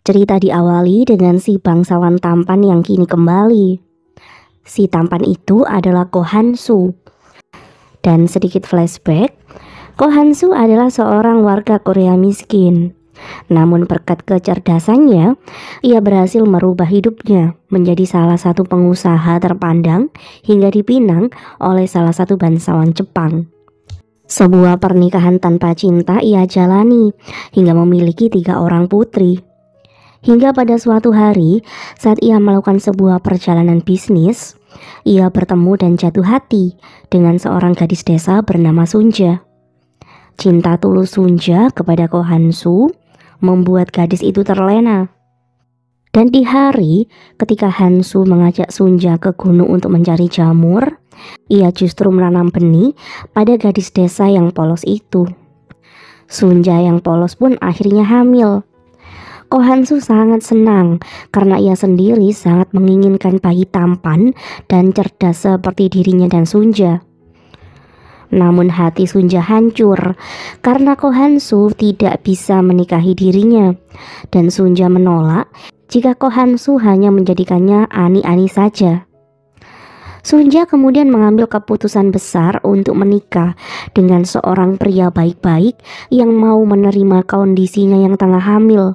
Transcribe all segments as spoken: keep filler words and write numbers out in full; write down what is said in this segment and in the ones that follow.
Cerita diawali dengan si bangsawan tampan yang kini kembali. Si tampan itu adalah Ko Han-su. Dan sedikit flashback, Ko Han-su adalah seorang warga Korea miskin. Namun berkat kecerdasannya, ia berhasil merubah hidupnya menjadi salah satu pengusaha terpandang hingga dipinang oleh salah satu bangsawan Jepang. Sebuah pernikahan tanpa cinta ia jalani hingga memiliki tiga orang putri. Hingga pada suatu hari, saat ia melakukan sebuah perjalanan bisnis, ia bertemu dan jatuh hati dengan seorang gadis desa bernama Sunja. Cinta tulus Sunja kepada Ko Han-su membuat gadis itu terlena. Dan di hari ketika Han-su mengajak Sunja ke gunung untuk mencari jamur, ia justru menanam benih pada gadis desa yang polos itu. Sunja yang polos pun akhirnya hamil. Ko Han-su sangat senang karena ia sendiri sangat menginginkan bayi tampan dan cerdas seperti dirinya dan Sunja. Namun hati Sunja hancur karena Ko Han-su tidak bisa menikahi dirinya, dan Sunja menolak jika Ko Han-su hanya menjadikannya ani-ani saja. Sunja kemudian mengambil keputusan besar untuk menikah dengan seorang pria baik-baik yang mau menerima kondisinya yang tengah hamil.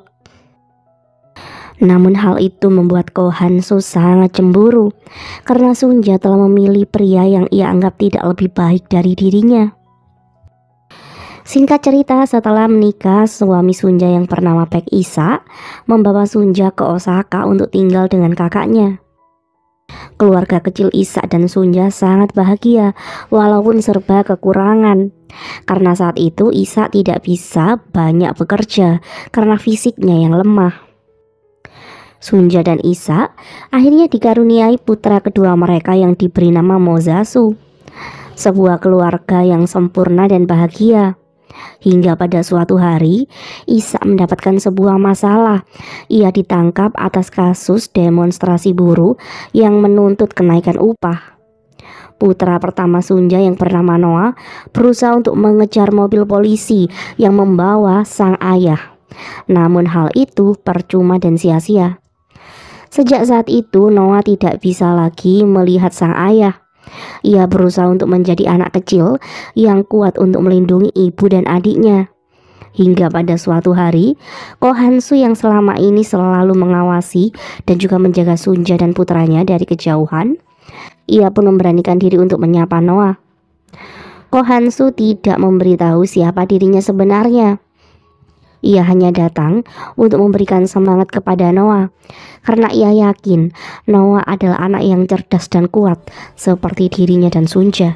Namun hal itu membuat Ko Han-su sangat cemburu karena Sunja telah memilih pria yang ia anggap tidak lebih baik dari dirinya. Singkat cerita, setelah menikah, suami Sunja yang bernama Baek Isa membawa Sunja ke Osaka untuk tinggal dengan kakaknya. Keluarga kecil Isa dan Sunja sangat bahagia walaupun serba kekurangan. Karena saat itu Isa tidak bisa banyak bekerja karena fisiknya yang lemah. Sunja dan Isa akhirnya dikaruniai putra kedua mereka yang diberi nama Mozasu, sebuah keluarga yang sempurna dan bahagia. Hingga pada suatu hari, Isa mendapatkan sebuah masalah. Ia ditangkap atas kasus demonstrasi buruh yang menuntut kenaikan upah. Putra pertama Sunja yang bernama Noah berusaha untuk mengejar mobil polisi yang membawa sang ayah. Namun hal itu percuma dan sia-sia. Sejak saat itu Noah tidak bisa lagi melihat sang ayah. Ia berusaha untuk menjadi anak kecil yang kuat untuk melindungi ibu dan adiknya. Hingga pada suatu hari, Ko Han-su yang selama ini selalu mengawasi dan juga menjaga Sunja dan putranya dari kejauhan, ia pun memberanikan diri untuk menyapa Noah. Ko Han-su tidak memberitahu siapa dirinya sebenarnya. Ia hanya datang untuk memberikan semangat kepada Noah karena ia yakin Noah adalah anak yang cerdas dan kuat seperti dirinya dan Sunja.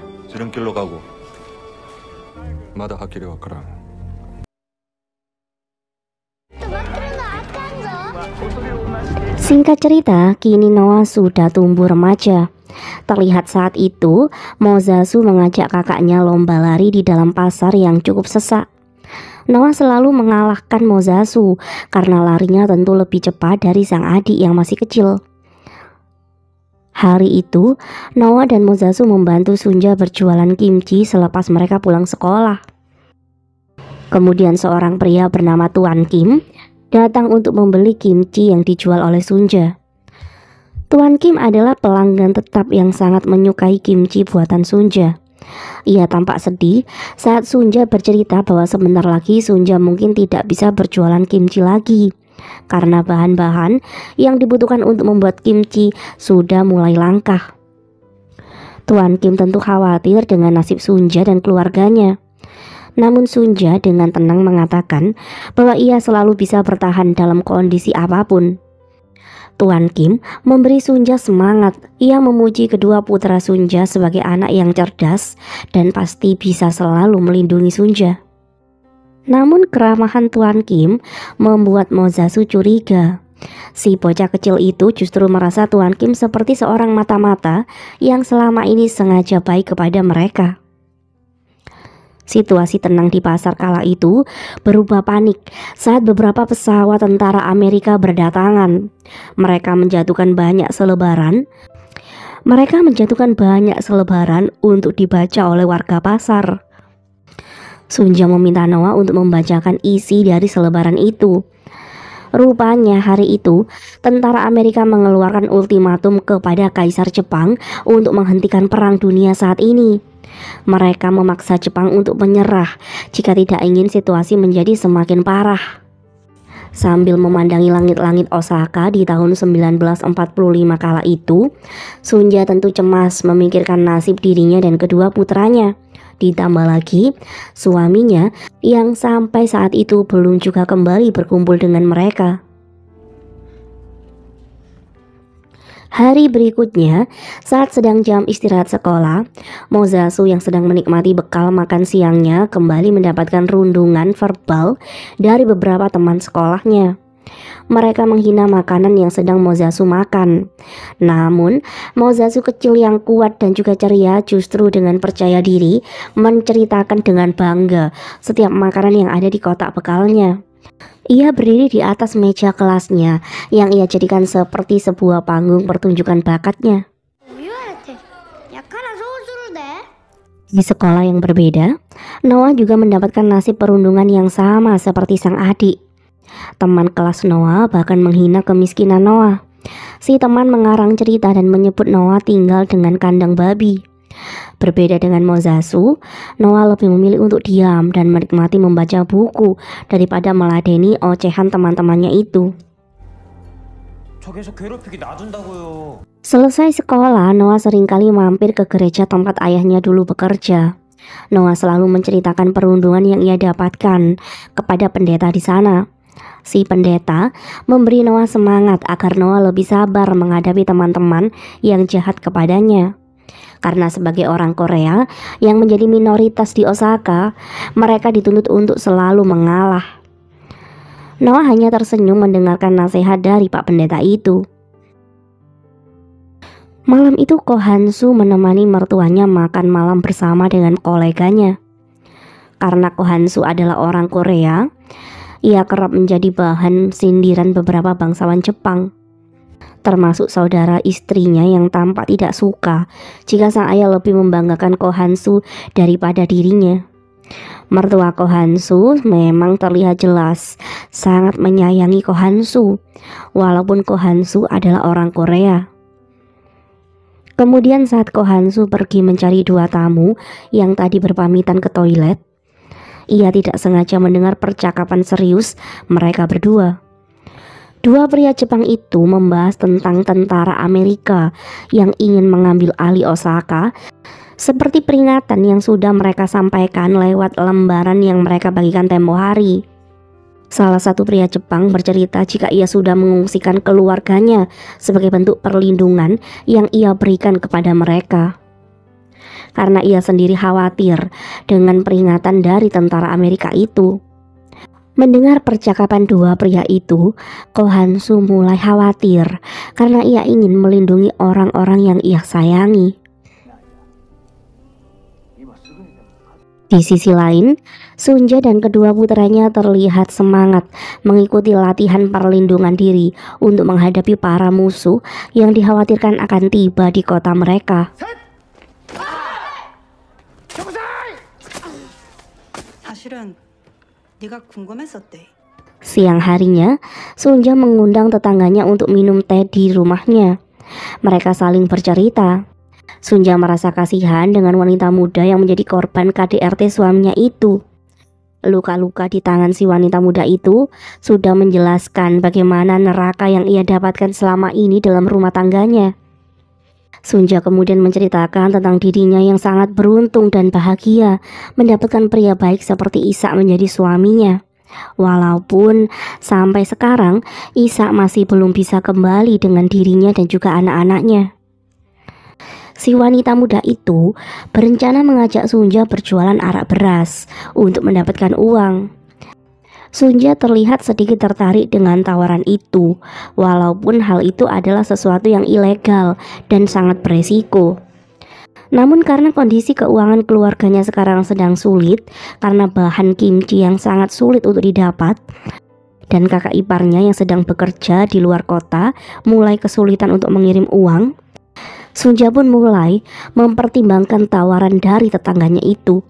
Singkat cerita, kini Noah sudah tumbuh remaja. Terlihat saat itu Mozasu mengajak kakaknya lomba lari di dalam pasar yang cukup sesak. Noah selalu mengalahkan Mozasu karena larinya tentu lebih cepat dari sang adik yang masih kecil. Hari itu, Noah dan Mozasu membantu Sunja berjualan kimchi selepas mereka pulang sekolah. Kemudian seorang pria bernama Tuan Kim datang untuk membeli kimchi yang dijual oleh Sunja. Tuan Kim adalah pelanggan tetap yang sangat menyukai kimchi buatan Sunja. Ia tampak sedih saat Sunja bercerita bahwa sebentar lagi Sunja mungkin tidak bisa berjualan kimchi lagi karena bahan-bahan yang dibutuhkan untuk membuat kimchi sudah mulai langka. Tuan Kim tentu khawatir dengan nasib Sunja dan keluarganya. Namun Sunja dengan tenang mengatakan bahwa ia selalu bisa bertahan dalam kondisi apapun. Tuan Kim memberi Sunja semangat. Ia memuji kedua putra Sunja sebagai anak yang cerdas dan pasti bisa selalu melindungi Sunja. Namun keramahan Tuan Kim membuat Mozasu curiga. Si bocah kecil itu justru merasa Tuan Kim seperti seorang mata-mata yang selama ini sengaja baik kepada mereka. Situasi tenang di pasar kala itu berubah panik saat beberapa pesawat tentara Amerika berdatangan. Mereka menjatuhkan banyak selebaran. Mereka menjatuhkan banyak selebaran untuk dibaca oleh warga pasar. Sunja meminta Noah untuk membacakan isi dari selebaran itu. Rupanya hari itu, tentara Amerika mengeluarkan ultimatum kepada Kaisar Jepang untuk menghentikan perang dunia saat ini. Mereka memaksa Jepang untuk menyerah jika tidak ingin situasi menjadi semakin parah. Sambil memandangi langit-langit Osaka di tahun sembilan belas empat puluh lima kala itu, Sunja tentu cemas memikirkan nasib dirinya dan kedua putranya. Ditambah lagi, suaminya yang sampai saat itu belum juga kembali berkumpul dengan mereka. Hari berikutnya, saat sedang jam istirahat sekolah, Mozasu yang sedang menikmati bekal makan siangnya kembali mendapatkan rundungan verbal dari beberapa teman sekolahnya. Mereka menghina makanan yang sedang Mozasu makan. Namun, Mozasu kecil yang kuat dan juga ceria justru dengan percaya diri menceritakan dengan bangga setiap makanan yang ada di kotak bekalnya. Ia berdiri di atas meja kelasnya yang ia jadikan seperti sebuah panggung pertunjukan bakatnya. Di sekolah yang berbeda, Noah juga mendapatkan nasib perundungan yang sama seperti sang adik. Teman kelas Noah bahkan menghina kemiskinan Noah. Si teman mengarang cerita dan menyebut Noah tinggal dengan kandang babi. Berbeda dengan Mozasu, Noah lebih memilih untuk diam dan menikmati membaca buku daripada meladeni ocehan teman-temannya itu. Selesai sekolah, Noah seringkali mampir ke gereja tempat ayahnya dulu bekerja. Noah selalu menceritakan perundungan yang ia dapatkan kepada pendeta di sana. Si pendeta memberi Noah semangat agar Noah lebih sabar menghadapi teman-teman yang jahat kepadanya. Karena sebagai orang Korea yang menjadi minoritas di Osaka, mereka dituntut untuk selalu mengalah. Noah hanya tersenyum mendengarkan nasihat dari Pak Pendeta itu. Malam itu Ko Hansu menemani mertuanya makan malam bersama dengan koleganya. Karena Ko Hansu adalah orang Korea, ia kerap menjadi bahan sindiran beberapa bangsawan Jepang, termasuk saudara istrinya yang tampak tidak suka jika sang ayah lebih membanggakan Ko Hansu daripada dirinya. Mertua Ko Hansu memang terlihat jelas sangat menyayangi Ko Hansu, walaupun Ko Hansu adalah orang Korea. Kemudian saat Ko Hansu pergi mencari dua tamu yang tadi berpamitan ke toilet, ia tidak sengaja mendengar percakapan serius mereka berdua. Dua pria Jepang itu membahas tentang tentara Amerika yang ingin mengambil alih Osaka, seperti peringatan yang sudah mereka sampaikan lewat lembaran yang mereka bagikan tempo hari. Salah satu pria Jepang bercerita jika ia sudah mengungsikan keluarganya sebagai bentuk perlindungan yang ia berikan kepada mereka. Karena ia sendiri khawatir dengan peringatan dari tentara Amerika itu. Mendengar percakapan dua pria itu, Ko Hansu mulai khawatir karena ia ingin melindungi orang-orang yang ia sayangi. Di sisi lain, Sunja dan kedua putranya terlihat semangat mengikuti latihan perlindungan diri untuk menghadapi para musuh yang dikhawatirkan akan tiba di kota mereka. Siang harinya, Sunja mengundang tetangganya untuk minum teh di rumahnya. Mereka saling bercerita. Sunja merasa kasihan dengan wanita muda yang menjadi korban K D R T suaminya itu. Luka-luka di tangan si wanita muda itu sudah menjelaskan bagaimana neraka yang ia dapatkan selama ini dalam rumah tangganya. Sunja kemudian menceritakan tentang dirinya yang sangat beruntung dan bahagia mendapatkan pria baik seperti Ishak menjadi suaminya. Walaupun sampai sekarang Ishak masih belum bisa kembali dengan dirinya dan juga anak-anaknya. Si wanita muda itu berencana mengajak Sunja berjualan arak beras untuk mendapatkan uang. Sunja terlihat sedikit tertarik dengan tawaran itu, walaupun hal itu adalah sesuatu yang ilegal dan sangat beresiko. Namun karena kondisi keuangan keluarganya sekarang sedang sulit karena bahan kimchi yang sangat sulit untuk didapat, dan kakak iparnya yang sedang bekerja di luar kota mulai kesulitan untuk mengirim uang, Sunja pun mulai mempertimbangkan tawaran dari tetangganya itu.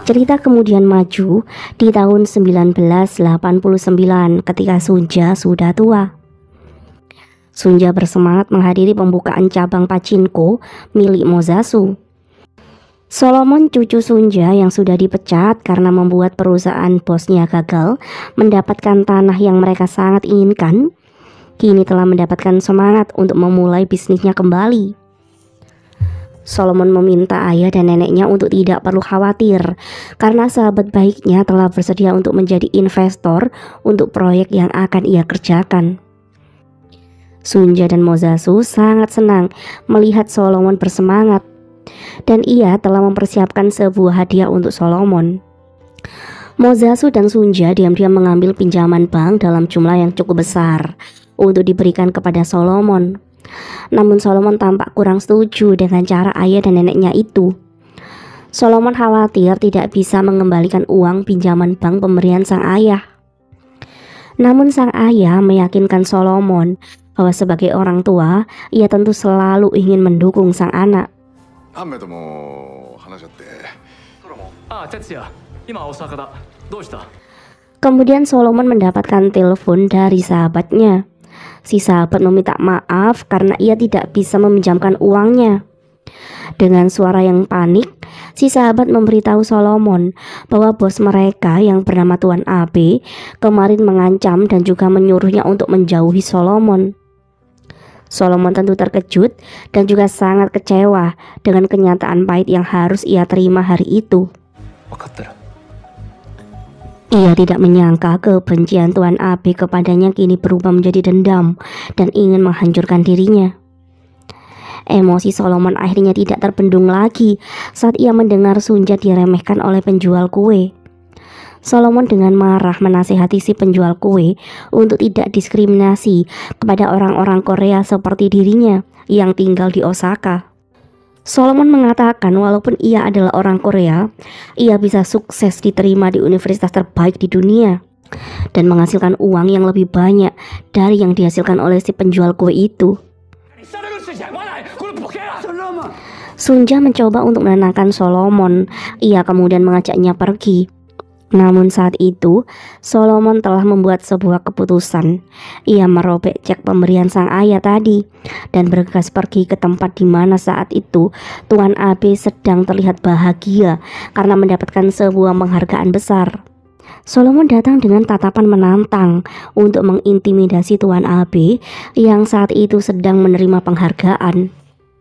Cerita kemudian maju di tahun sembilan belas delapan puluh sembilan ketika Sunja sudah tua. Sunja bersemangat menghadiri pembukaan cabang pachinko milik Mozasu. Solomon, cucu Sunja yang sudah dipecat karena membuat perusahaan bosnya gagal mendapatkan tanah yang mereka sangat inginkan, kini telah mendapatkan semangat untuk memulai bisnisnya kembali. Solomon meminta ayah dan neneknya untuk tidak perlu khawatir karena sahabat baiknya telah bersedia untuk menjadi investor untuk proyek yang akan ia kerjakan. Sunja dan Mozasu sangat senang melihat Solomon bersemangat dan ia telah mempersiapkan sebuah hadiah untuk Solomon. Mozasu dan Sunja diam-diam mengambil pinjaman bank dalam jumlah yang cukup besar untuk diberikan kepada Solomon. Namun Solomon tampak kurang setuju dengan cara ayah dan neneknya itu. Solomon khawatir tidak bisa mengembalikan uang pinjaman bank pemberian sang ayah. Namun sang ayah meyakinkan Solomon bahwa sebagai orang tua, ia tentu selalu ingin mendukung sang anak. Kemudian Solomon mendapatkan telepon dari sahabatnya. Si sahabat meminta maaf karena ia tidak bisa meminjamkan uangnya. Dengan suara yang panik, si sahabat memberitahu Solomon bahwa bos mereka yang bernama Tuan Abe kemarin mengancam dan juga menyuruhnya untuk menjauhi Solomon. Solomon tentu terkejut dan juga sangat kecewa dengan kenyataan pahit yang harus ia terima hari itu. Ia tidak menyangka kebencian Tuan Abe kepadanya kini berubah menjadi dendam dan ingin menghancurkan dirinya. Emosi Solomon akhirnya tidak terbendung lagi saat ia mendengar Sunja diremehkan oleh penjual kue. Solomon dengan marah menasihati si penjual kue untuk tidak diskriminasi kepada orang-orang Korea seperti dirinya yang tinggal di Osaka. Solomon mengatakan walaupun ia adalah orang Korea, ia bisa sukses diterima di universitas terbaik di dunia dan menghasilkan uang yang lebih banyak dari yang dihasilkan oleh si penjual kue itu. Sunja mencoba untuk menenangkan Solomon. Ia kemudian mengajaknya pergi. Namun saat itu, Solomon telah membuat sebuah keputusan. Ia merobek cek pemberian sang ayah tadi dan bergegas pergi ke tempat di mana saat itu Tuan Abe sedang terlihat bahagia karena mendapatkan sebuah penghargaan besar. Solomon datang dengan tatapan menantang untuk mengintimidasi Tuan Abe yang saat itu sedang menerima penghargaan.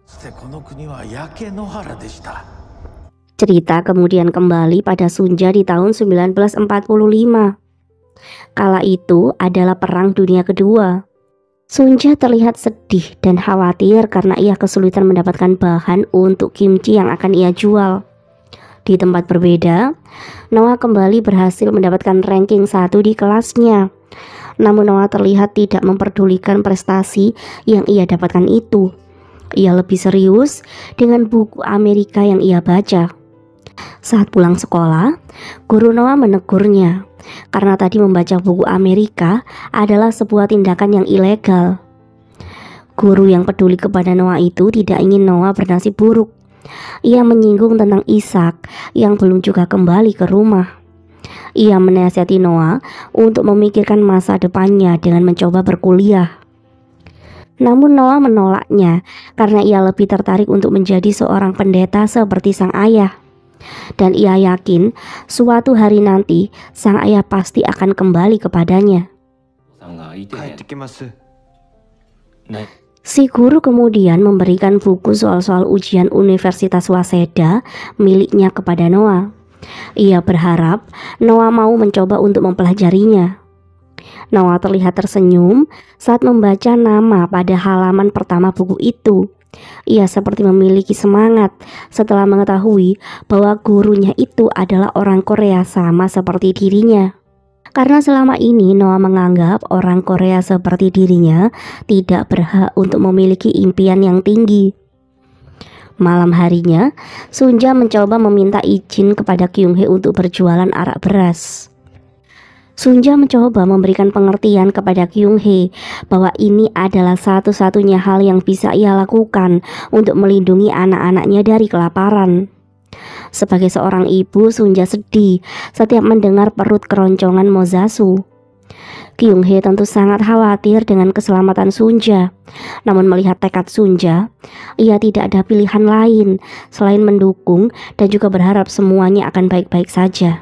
Cerita kemudian kembali pada Sunja di tahun sembilan belas empat puluh lima. Kala itu adalah Perang Dunia Kedua. Sunja terlihat sedih dan khawatir karena ia kesulitan mendapatkan bahan untuk kimchi yang akan ia jual. Di tempat berbeda, Noah kembali berhasil mendapatkan ranking satu di kelasnya. Namun Noah terlihat tidak memperdulikan prestasi yang ia dapatkan itu. Ia lebih serius dengan buku Amerika yang ia baca. Saat pulang sekolah, guru Noah menegurnya karena tadi membaca buku Amerika adalah sebuah tindakan yang ilegal. Guru yang peduli kepada Noah itu tidak ingin Noah bernasib buruk. Ia menyinggung tentang Ishak yang belum juga kembali ke rumah. Ia menasihati Noah untuk memikirkan masa depannya dengan mencoba berkuliah. Namun Noah menolaknya karena ia lebih tertarik untuk menjadi seorang pendeta seperti sang ayah. Dan ia yakin suatu hari nanti sang ayah pasti akan kembali kepadanya. Si guru kemudian memberikan buku soal-soal ujian Universitas Waseda miliknya kepada Noah. Ia berharap Noah mau mencoba untuk mempelajarinya. Noah terlihat tersenyum saat membaca nama pada halaman pertama buku itu. Ia seperti memiliki semangat setelah mengetahui bahwa gurunya itu adalah orang Korea sama seperti dirinya. Karena selama ini Noah menganggap orang Korea seperti dirinya tidak berhak untuk memiliki impian yang tinggi. Malam harinya, Sunja mencoba meminta izin kepada Kyung-hee untuk berjualan arak beras. Sunja mencoba memberikan pengertian kepada Kyung-hee bahwa ini adalah satu-satunya hal yang bisa ia lakukan untuk melindungi anak-anaknya dari kelaparan. Sebagai seorang ibu, Sunja sedih setiap mendengar perut keroncongan Mozasu. Kyung-hee tentu sangat khawatir dengan keselamatan Sunja. Namun melihat tekad Sunja, ia tidak ada pilihan lain selain mendukung dan juga berharap semuanya akan baik-baik saja.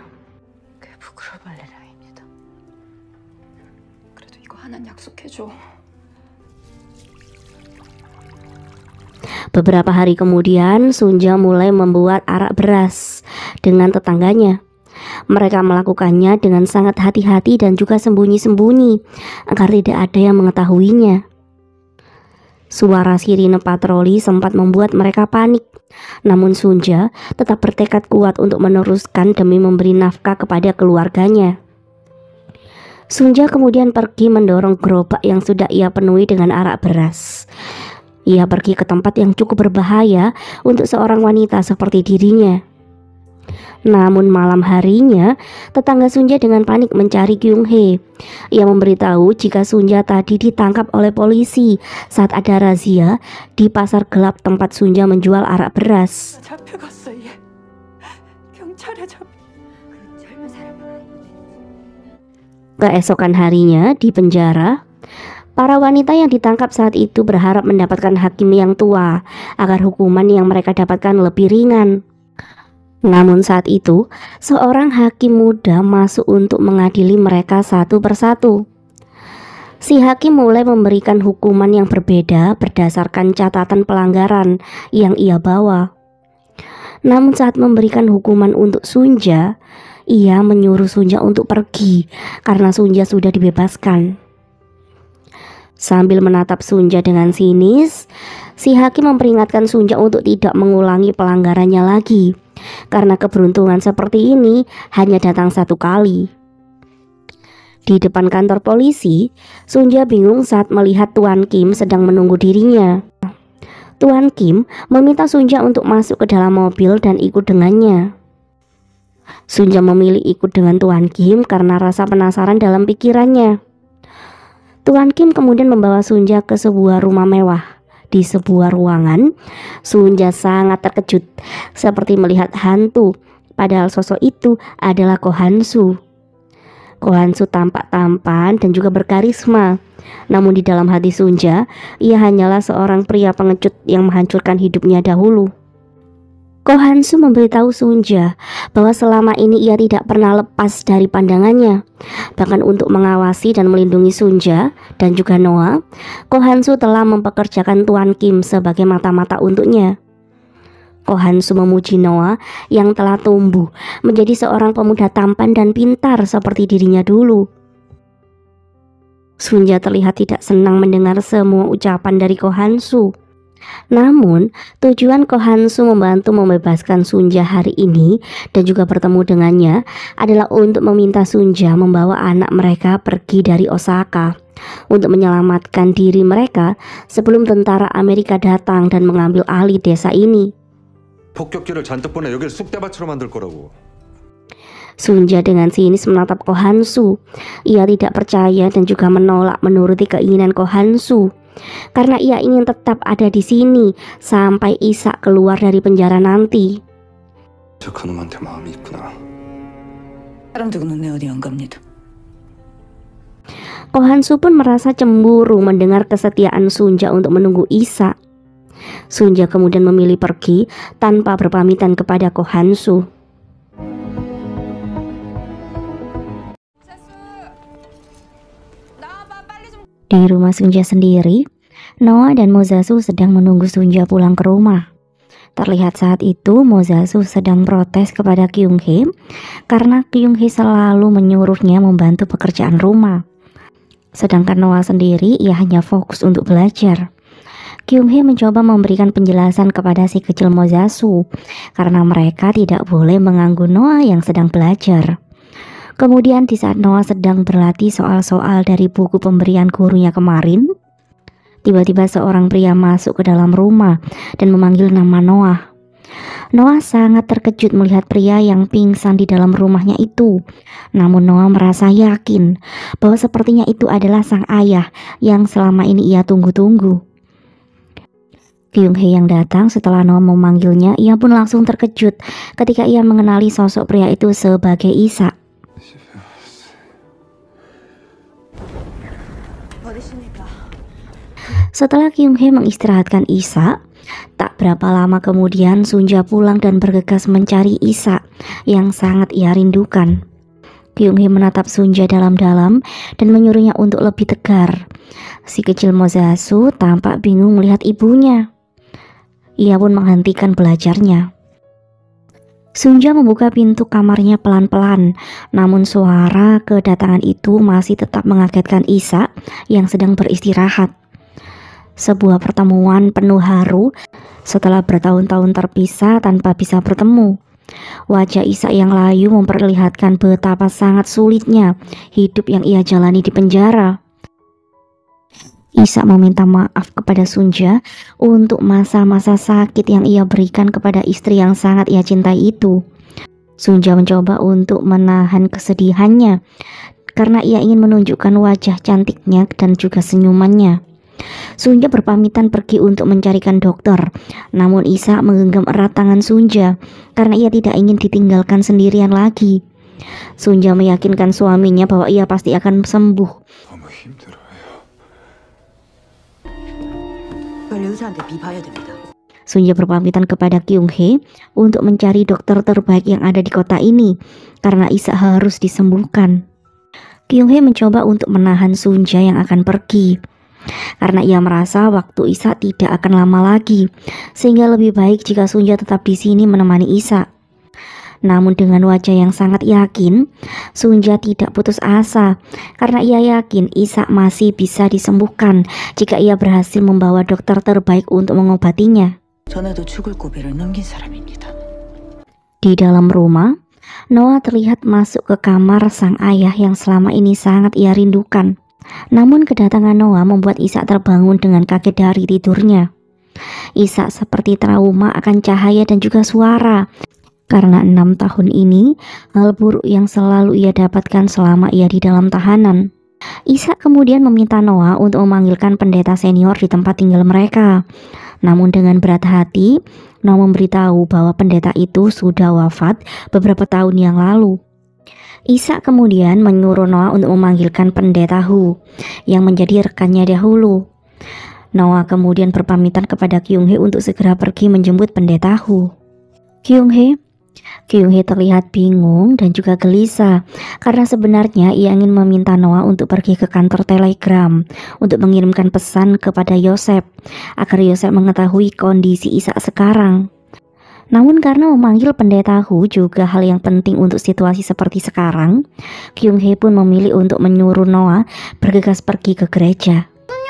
Beberapa hari kemudian, Sunja mulai membuat arak beras dengan tetangganya. Mereka melakukannya dengan sangat hati-hati dan juga sembunyi-sembunyi agar tidak ada yang mengetahuinya. Suara sirine patroli sempat membuat mereka panik. Namun Sunja tetap bertekad kuat untuk meneruskan demi memberi nafkah kepada keluarganya. Sunja kemudian pergi mendorong gerobak yang sudah ia penuhi dengan arak beras. Ia pergi ke tempat yang cukup berbahaya untuk seorang wanita seperti dirinya. Namun malam harinya, tetangga Sunja dengan panik mencari Kyung-hee. Ia memberitahu jika Sunja tadi ditangkap oleh polisi saat ada razia di pasar gelap tempat Sunja menjual arak beras. Keesokan harinya di penjara, para wanita yang ditangkap saat itu berharap mendapatkan hakim yang tua agar hukuman yang mereka dapatkan lebih ringan. Namun saat itu, seorang hakim muda masuk untuk mengadili mereka satu persatu. Si hakim mulai memberikan hukuman yang berbeda berdasarkan catatan pelanggaran yang ia bawa. Namun saat memberikan hukuman untuk Sunja, ia menyuruh Sunja untuk pergi karena Sunja sudah dibebaskan. Sambil menatap Sunja dengan sinis, si hakim memperingatkan Sunja untuk tidak mengulangi pelanggarannya lagi, karena keberuntungan seperti ini hanya datang satu kali. Di depan kantor polisi, Sunja bingung saat melihat Tuan Kim sedang menunggu dirinya. Tuan Kim meminta Sunja untuk masuk ke dalam mobil dan ikut dengannya. Sunja memilih ikut dengan Tuan Kim karena rasa penasaran dalam pikirannya. Tuan Kim kemudian membawa Sunja ke sebuah rumah mewah. Di sebuah ruangan, Sunja sangat terkejut seperti melihat hantu, padahal sosok itu adalah Ko Han-soo. Ko Han-soo tampak tampan dan juga berkarisma. Namun di dalam hati Sunja, ia hanyalah seorang pria pengecut yang menghancurkan hidupnya dahulu. Ko Han-soo memberitahu Sunja bahwa selama ini ia tidak pernah lepas dari pandangannya. Bahkan untuk mengawasi dan melindungi Sunja dan juga Noah, Ko Han-soo telah mempekerjakan Tuan Kim sebagai mata-mata untuknya. Ko Han-soo memuji Noah yang telah tumbuh menjadi seorang pemuda tampan dan pintar seperti dirinya dulu. Sunja terlihat tidak senang mendengar semua ucapan dari Ko Han-soo. Namun, tujuan Ko Han-soo membantu membebaskan Sunja hari ini dan juga bertemu dengannya adalah untuk meminta Sunja membawa anak mereka pergi dari Osaka untuk menyelamatkan diri mereka sebelum tentara Amerika datang dan mengambil alih desa ini. 폭격기를 잔뜩 보내 여길 쑥대밭으로 만들 거라고. Sunja dengan sinis menatap Ko Han-soo. Ia tidak percaya dan juga menolak menuruti keinginan Ko Han-soo. Karena ia ingin tetap ada di sini sampai Isak keluar dari penjara nanti. Ko Han-soo pun merasa cemburu mendengar kesetiaan Sunja untuk menunggu Isak. Sunja kemudian memilih pergi tanpa berpamitan kepada Ko Han-soo. Di rumah Sunja sendiri, Noah dan Mozasu sedang menunggu Sunja pulang ke rumah. Terlihat saat itu Mozasu sedang protes kepada Kyung-hee karena Kyung-hee selalu menyuruhnya membantu pekerjaan rumah. Sedangkan Noah sendiri ia hanya fokus untuk belajar. Kyung-hee mencoba memberikan penjelasan kepada si kecil Mozasu karena mereka tidak boleh mengganggu Noah yang sedang belajar. Kemudian di saat Noah sedang berlatih soal-soal dari buku pemberian gurunya kemarin, tiba-tiba seorang pria masuk ke dalam rumah dan memanggil nama Noah. Noah sangat terkejut melihat pria yang pingsan di dalam rumahnya itu. Namun Noah merasa yakin bahwa sepertinya itu adalah sang ayah yang selama ini ia tunggu-tunggu. Kyung-hee yang datang setelah Noah memanggilnya, ia pun langsung terkejut ketika ia mengenali sosok pria itu sebagai Isa. Setelah Kyung-hee mengistirahatkan Isa, tak berapa lama kemudian Sunja pulang dan bergegas mencari Isa yang sangat ia rindukan. Kyung-hee menatap Sunja dalam-dalam dan menyuruhnya untuk lebih tegar. Si kecil Mozasu tampak bingung melihat ibunya. Ia pun menghentikan belajarnya. Sunja membuka pintu kamarnya pelan-pelan, namun suara kedatangan itu masih tetap mengagetkan Isa yang sedang beristirahat. Sebuah pertemuan penuh haru setelah bertahun-tahun terpisah tanpa bisa bertemu. Wajah Isa yang layu memperlihatkan betapa sangat sulitnya hidup yang ia jalani di penjara. Isa meminta maaf kepada Sunja untuk masa-masa sakit yang ia berikan kepada istri yang sangat ia cintai itu. Sunja mencoba untuk menahan kesedihannya karena ia ingin menunjukkan wajah cantiknya dan juga senyumannya. Sunja berpamitan pergi untuk mencarikan dokter, namun Isa menggenggam erat tangan Sunja karena ia tidak ingin ditinggalkan sendirian lagi. Sunja meyakinkan suaminya bahwa ia pasti akan sembuh. Sunja berpamitan kepada Kyung-hee untuk mencari dokter terbaik yang ada di kota ini karena Isa harus disembuhkan. Kyung-hee mencoba untuk menahan Sunja yang akan pergi karena ia merasa waktu Isa tidak akan lama lagi, sehingga lebih baik jika Sunja tetap di sini menemani Isa. Namun dengan wajah yang sangat yakin, Sunja tidak putus asa karena ia yakin Isa masih bisa disembuhkan jika ia berhasil membawa dokter terbaik untuk mengobatinya. Di dalam rumah, Noah terlihat masuk ke kamar sang ayah yang selama ini sangat ia rindukan. Namun kedatangan Noah membuat Isa terbangun dengan kaget dari tidurnya. Isa seperti trauma akan cahaya dan juga suara. Karena enam tahun ini, hal buruk yang selalu ia dapatkan selama ia di dalam tahanan. Isa kemudian meminta Noah untuk memanggilkan pendeta senior di tempat tinggal mereka. Namun dengan berat hati, Noah memberitahu bahwa pendeta itu sudah wafat beberapa tahun yang lalu. Isa kemudian menyuruh Noah untuk memanggilkan pendeta Hu yang menjadi rekannya dahulu. Noah kemudian berpamitan kepada Kyung-hee untuk segera pergi menjemput pendeta Hu. Kyung-hee Kyung-hee terlihat bingung dan juga gelisah karena sebenarnya ia ingin meminta Noah untuk pergi ke kantor telegram untuk mengirimkan pesan kepada Yosef agar Yosef mengetahui kondisi Isa sekarang. Namun karena memanggil pendeta Hu juga hal yang penting untuk situasi seperti sekarang, Kyung-hee pun memilih untuk menyuruh Noah bergegas pergi ke gereja.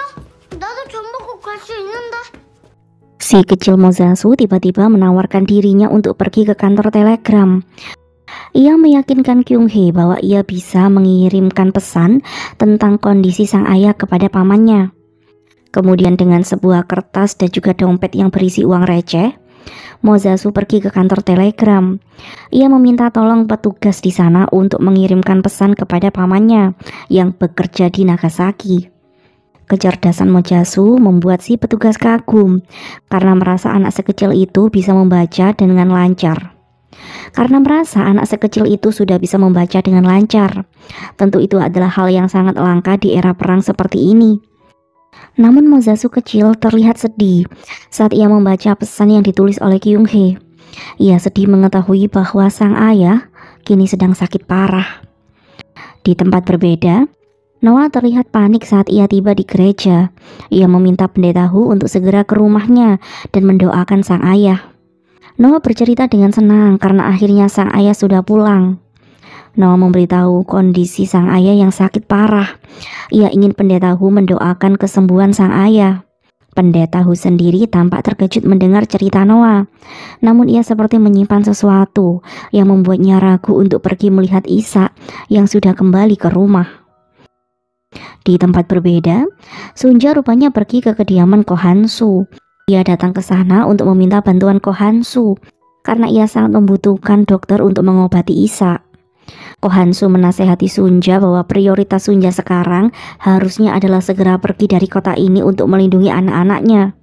Si kecil Mozasu tiba-tiba menawarkan dirinya untuk pergi ke kantor telegram. Ia meyakinkan Kyung-hee bahwa ia bisa mengirimkan pesan tentang kondisi sang ayah kepada pamannya. Kemudian dengan sebuah kertas dan juga dompet yang berisi uang receh, Mozasu pergi ke kantor telegram. Ia meminta tolong petugas di sana untuk mengirimkan pesan kepada pamannya yang bekerja di Nagasaki. Kecerdasan Mozasu membuat si petugas kagum karena merasa anak sekecil itu bisa membaca dengan lancar. Karena merasa anak sekecil itu sudah bisa membaca dengan lancar, tentu itu adalah hal yang sangat langka di era perang seperti ini. Namun Mozasu kecil terlihat sedih saat ia membaca pesan yang ditulis oleh Kyung-hee. Ia sedih mengetahui bahwa sang ayah kini sedang sakit parah. Di tempat berbeda, Noah terlihat panik saat ia tiba di gereja. Ia meminta pendeta Hu untuk segera ke rumahnya dan mendoakan sang ayah. Noah bercerita dengan senang karena akhirnya sang ayah sudah pulang. Noah memberitahu kondisi sang ayah yang sakit parah. Ia ingin pendeta Hu mendoakan kesembuhan sang ayah. Pendeta Hu sendiri tampak terkejut mendengar cerita Noah. Namun ia seperti menyimpan sesuatu yang membuatnya ragu untuk pergi melihat Isa yang sudah kembali ke rumah. Di tempat berbeda, Sunja rupanya pergi ke kediaman Ko Han-su. Ia datang ke sana untuk meminta bantuan Ko Han-su karena ia sangat membutuhkan dokter untuk mengobati Isa. Ko Han-su menasehati Sunja bahwa prioritas Sunja sekarang harusnya adalah segera pergi dari kota ini untuk melindungi anak-anaknya.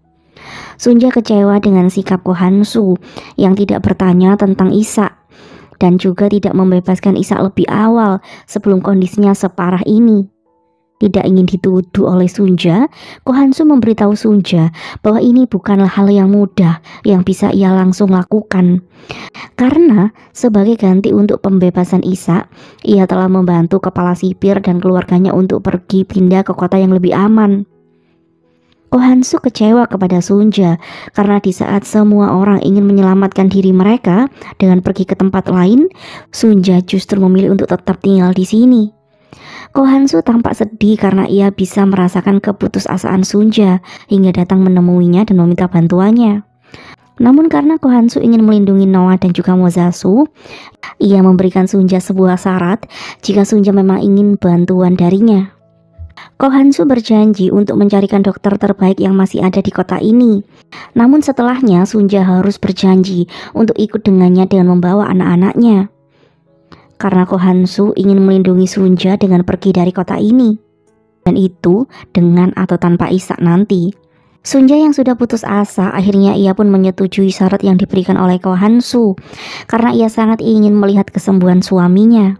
Sunja kecewa dengan sikap Ko Hansu yang tidak bertanya tentang Isa dan juga tidak membebaskan Isa lebih awal sebelum kondisinya separah ini. Tidak ingin dituduh oleh Sunja, Ko Hansu memberitahu Sunja bahwa ini bukanlah hal yang mudah yang bisa ia langsung lakukan. Karena sebagai ganti untuk pembebasan Isa, ia telah membantu kepala sipir dan keluarganya untuk pergi pindah ke kota yang lebih aman. Ko Hansu kecewa kepada Sunja karena di saat semua orang ingin menyelamatkan diri mereka dengan pergi ke tempat lain, Sunja justru memilih untuk tetap tinggal di sini. Ko Hansu tampak sedih karena ia bisa merasakan keputusasaan Sunja hingga datang menemuinya dan meminta bantuannya. Namun karena Ko Hansu ingin melindungi Noa dan juga Mozasu, ia memberikan Sunja sebuah syarat jika Sunja memang ingin bantuan darinya. Ko Hansu berjanji untuk mencarikan dokter terbaik yang masih ada di kota ini. Namun setelahnya Sunja harus berjanji untuk ikut dengannya dengan membawa anak-anaknya. Karena Ko Hansu ingin melindungi Sunja dengan pergi dari kota ini. Dan itu dengan atau tanpa Isa nanti. Sunja yang sudah putus asa, akhirnya ia pun menyetujui syarat yang diberikan oleh Ko Hansu karena ia sangat ingin melihat kesembuhan suaminya.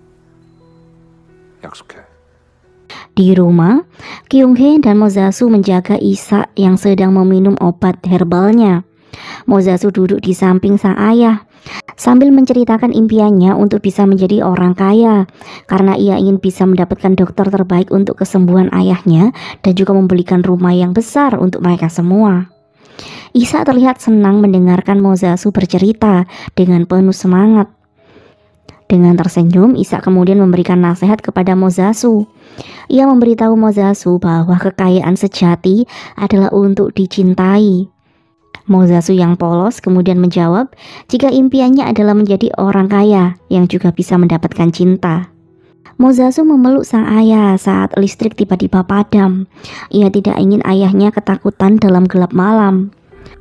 약속해. Di rumah, Kyung-hee dan Mozasu menjaga Isa yang sedang meminum obat herbalnya. Mozasu duduk di samping sang ayah sambil menceritakan impiannya untuk bisa menjadi orang kaya karena ia ingin bisa mendapatkan dokter terbaik untuk kesembuhan ayahnya dan juga membelikan rumah yang besar untuk mereka semua. Isa terlihat senang mendengarkan Mozasu bercerita dengan penuh semangat. Dengan tersenyum, Isa kemudian memberikan nasihat kepada Mozasu. Ia memberitahu Mozasu bahwa kekayaan sejati adalah untuk dicintai. Mozasu yang polos kemudian menjawab jika impiannya adalah menjadi orang kaya yang juga bisa mendapatkan cinta. Mozasu memeluk sang ayah saat listrik tiba-tiba padam. Ia tidak ingin ayahnya ketakutan dalam gelap malam.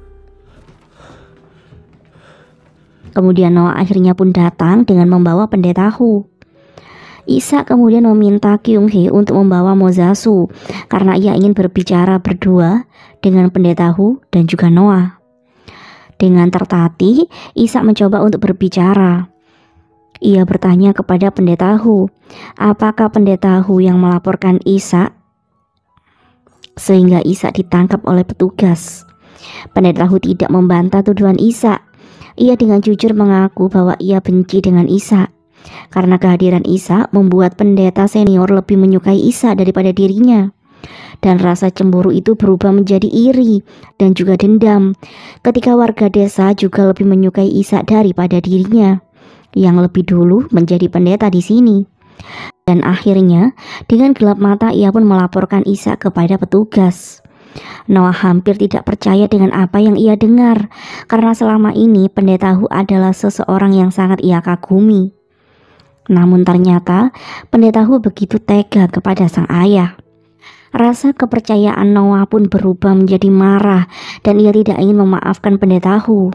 Kemudian Noa akhirnya pun datang dengan membawa pendeta Hu. Isa kemudian meminta Kyung-hee untuk membawa Mozasu karena ia ingin berbicara berdua dengan pendeta Hu dan juga Noa. Dengan tertatih, Isa mencoba untuk berbicara. Ia bertanya kepada pendeta Hu, apakah pendeta Hu yang melaporkan Isa sehingga Isa ditangkap oleh petugas. Pendeta Hu tidak membantah tuduhan Isa. Ia dengan jujur mengaku bahwa ia benci dengan Isa karena kehadiran Isa membuat pendeta senior lebih menyukai Isa daripada dirinya. Dan rasa cemburu itu berubah menjadi iri dan juga dendam ketika warga desa juga lebih menyukai Isa daripada dirinya yang lebih dulu menjadi pendeta di sini. Dan akhirnya dengan gelap mata ia pun melaporkan Isa kepada petugas. Noa hampir tidak percaya dengan apa yang ia dengar karena selama ini pendeta Hu adalah seseorang yang sangat ia kagumi. Namun ternyata pendeta Hu begitu tega kepada sang ayah. Rasa kepercayaan Noa pun berubah menjadi marah dan ia tidak ingin memaafkan pendeta Hu.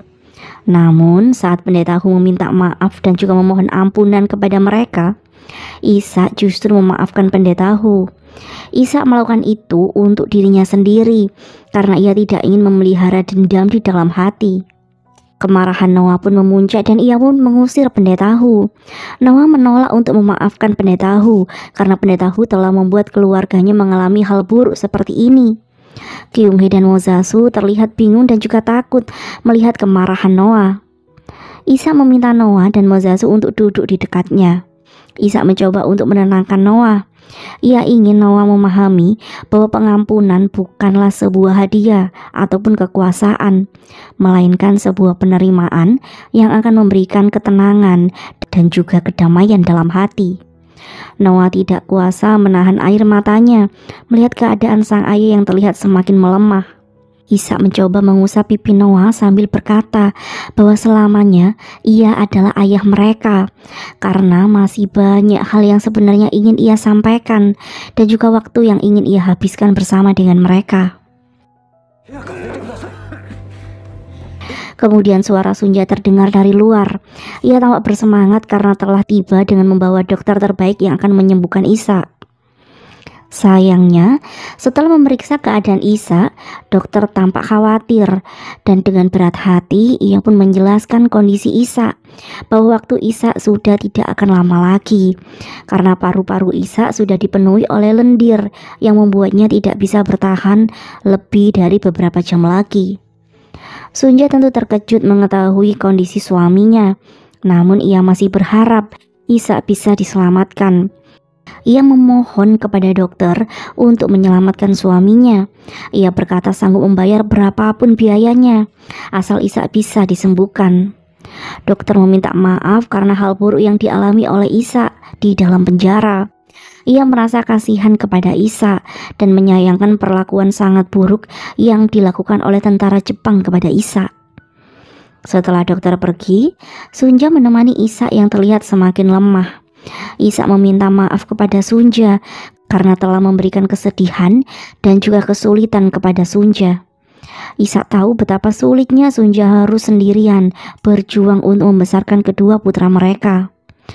Namun saat pendeta Hu meminta maaf dan juga memohon ampunan kepada mereka, Isa justru memaafkan pendeta Hu. Isa melakukan itu untuk dirinya sendiri karena ia tidak ingin memelihara dendam di dalam hati. Kemarahan Noa pun memuncak dan ia pun mengusir pendeta Hu. Noa menolak untuk memaafkan pendeta Hu karena pendeta Hu telah membuat keluarganya mengalami hal buruk seperti ini. Kyung-hee dan Mozasu terlihat bingung dan juga takut melihat kemarahan Noa. Isa meminta Noa dan Mozasu untuk duduk di dekatnya. Isa mencoba untuk menenangkan Noa. Ia ingin Noa memahami bahwa pengampunan bukanlah sebuah hadiah ataupun kekuasaan, melainkan sebuah penerimaan yang akan memberikan ketenangan dan juga kedamaian dalam hati. Noa tidak kuasa menahan air matanya melihat keadaan sang ayah yang terlihat semakin melemah. Isa mencoba mengusap pipi Noa sambil berkata bahwa selamanya ia adalah ayah mereka karena masih banyak hal yang sebenarnya ingin ia sampaikan dan juga waktu yang ingin ia habiskan bersama dengan mereka. Kemudian suara Sunja terdengar dari luar. Ia tampak bersemangat karena telah tiba dengan membawa dokter terbaik yang akan menyembuhkan Isa. Sayangnya, setelah memeriksa keadaan Isa, dokter tampak khawatir dan dengan berat hati ia pun menjelaskan kondisi Isa bahwa waktu Isa sudah tidak akan lama lagi karena paru-paru Isa sudah dipenuhi oleh lendir yang membuatnya tidak bisa bertahan lebih dari beberapa jam lagi. Sunja tentu terkejut mengetahui kondisi suaminya, namun ia masih berharap Isa bisa diselamatkan. Ia memohon kepada dokter untuk menyelamatkan suaminya. Ia berkata sanggup membayar berapapun biayanya, asal Isa bisa disembuhkan. Dokter meminta maaf karena hal buruk yang dialami oleh Isa di dalam penjara. Ia merasa kasihan kepada Isa dan menyayangkan perlakuan sangat buruk yang dilakukan oleh tentara Jepang kepada Isa. Setelah dokter pergi, Sunja menemani Isa yang terlihat semakin lemah. Isa meminta maaf kepada Sunja karena telah memberikan kesedihan dan juga kesulitan kepada Sunja. Isa tahu betapa sulitnya Sunja harus sendirian berjuang untuk membesarkan kedua putra mereka.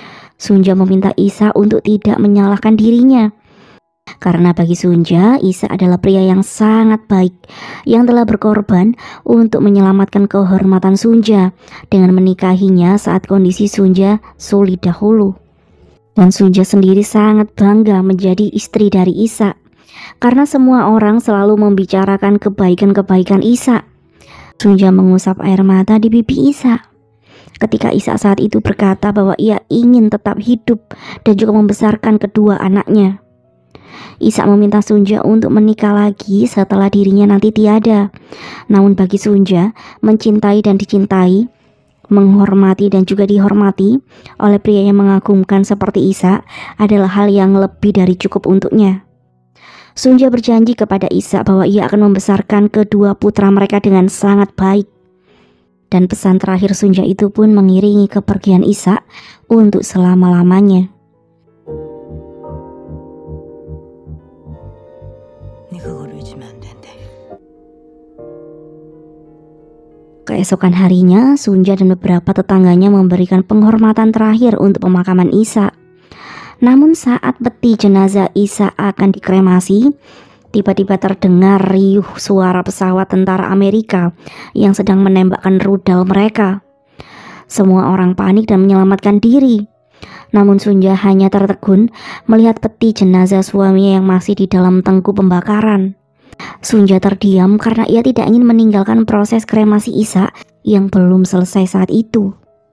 Sunja meminta Isa untuk tidak menyalahkan dirinya. Karena bagi Sunja, Isa adalah pria yang sangat baik yang telah berkorban untuk menyelamatkan kehormatan Sunja dengan menikahinya saat kondisi Sunja sulit dahulu. Dan Sunja sendiri sangat bangga menjadi istri dari Isa karena semua orang selalu membicarakan kebaikan-kebaikan Isa. Sunja mengusap air mata di pipi Isa ketika Isa saat itu berkata bahwa ia ingin tetap hidup dan juga membesarkan kedua anaknya. Isa meminta Sunja untuk menikah lagi setelah dirinya nanti tiada. Namun bagi Sunja, mencintai dan dicintai, menghormati dan juga dihormati oleh pria yang mengagumkan seperti Isa adalah hal yang lebih dari cukup untuknya. Sunja berjanji kepada Isa bahwa ia akan membesarkan kedua putra mereka dengan sangat baik. Dan pesan terakhir Sunja itu pun mengiringi kepergian Isa untuk selama-lamanya. Keesokan harinya, Sunja dan beberapa tetangganya memberikan penghormatan terakhir untuk pemakaman Isa. Namun saat peti jenazah Isa akan dikremasi, tiba-tiba terdengar riuh suara pesawat tentara Amerika yang sedang menembakkan rudal mereka. Semua orang panik dan menyelamatkan diri. Namun Sunja hanya tertegun melihat peti jenazah suaminya yang masih di dalam tengku pembakaran. Sunja terdiam karena ia tidak ingin meninggalkan proses kremasi Isa yang belum selesai saat itu.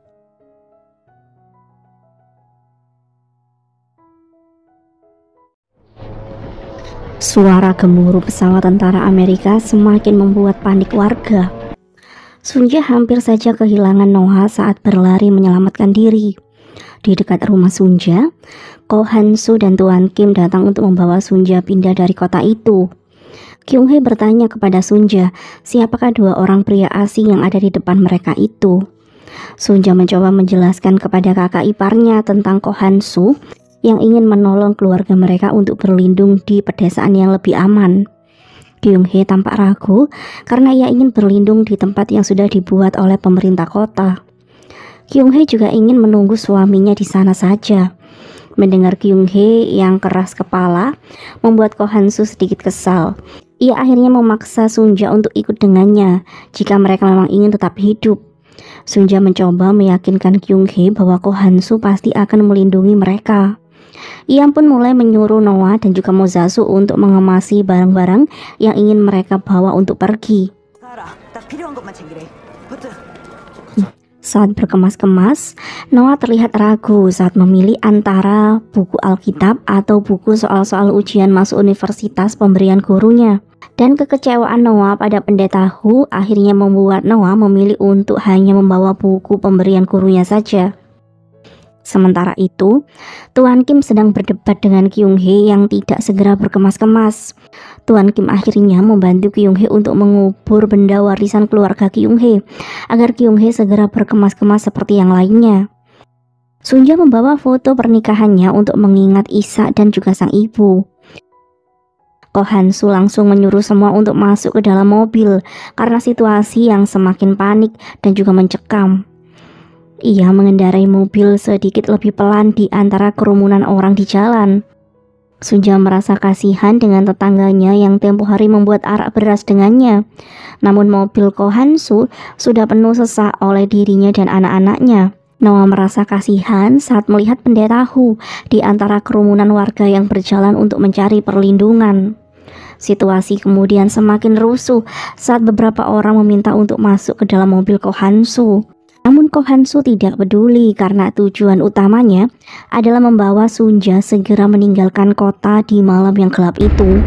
Suara gemuruh pesawat tentara Amerika semakin membuat panik warga. Sunja hampir saja kehilangan Noah saat berlari menyelamatkan diri. Di dekat rumah Sunja, Ko Han-soo dan Tuan Kim datang untuk membawa Sunja pindah dari kota itu. Kyung-hee bertanya kepada Sunja, siapakah dua orang pria asing yang ada di depan mereka itu. Sunja mencoba menjelaskan kepada kakak iparnya tentang Ko Han-soo yang ingin menolong keluarga mereka untuk berlindung di pedesaan yang lebih aman. Kyung-hee tampak ragu karena ia ingin berlindung di tempat yang sudah dibuat oleh pemerintah kota. Kyung-hee juga ingin menunggu suaminya di sana saja. Mendengar Kyung-hee yang keras kepala membuat Ko Han-soo sedikit kesal. Ia akhirnya memaksa Sunja untuk ikut dengannya jika mereka memang ingin tetap hidup. Sunja mencoba meyakinkan Kyung-hee bahwa Ko Han-soo pasti akan melindungi mereka. Ia pun mulai menyuruh Noah dan juga Mozasu untuk mengemasi barang-barang yang ingin mereka bawa untuk pergi. Saat berkemas-kemas, Noah terlihat ragu saat memilih antara buku Alkitab atau buku soal-soal ujian masuk universitas pemberian gurunya. Dan kekecewaan Noah pada pendeta Hu akhirnya membuat Noah memilih untuk hanya membawa buku pemberian gurunya saja. Sementara itu, Tuan Kim sedang berdebat dengan Kyung-hee yang tidak segera berkemas-kemas. Tuan Kim akhirnya membantu Kyung-hee untuk mengubur benda warisan keluarga Kyung-hee agar Kyung-hee segera berkemas-kemas seperti yang lainnya. Sunja membawa foto pernikahannya untuk mengingat Isa dan juga sang ibu. Ko Han-soo langsung menyuruh semua untuk masuk ke dalam mobil karena situasi yang semakin panik dan juga mencekam. Ia mengendarai mobil sedikit lebih pelan di antara kerumunan orang di jalan. Sunja merasa kasihan dengan tetangganya yang tempo hari membuat arak beras dengannya. Namun mobil Ko Han-soo sudah penuh sesak oleh dirinya dan anak-anaknya. Noah merasa kasihan saat melihat pendeta Hu di antara kerumunan warga yang berjalan untuk mencari perlindungan. Situasi kemudian semakin rusuh saat beberapa orang meminta untuk masuk ke dalam mobil Ko Han-soo. Namun Ko Han-soo tidak peduli karena tujuan utamanya adalah membawa Sunja segera meninggalkan kota di malam yang gelap itu.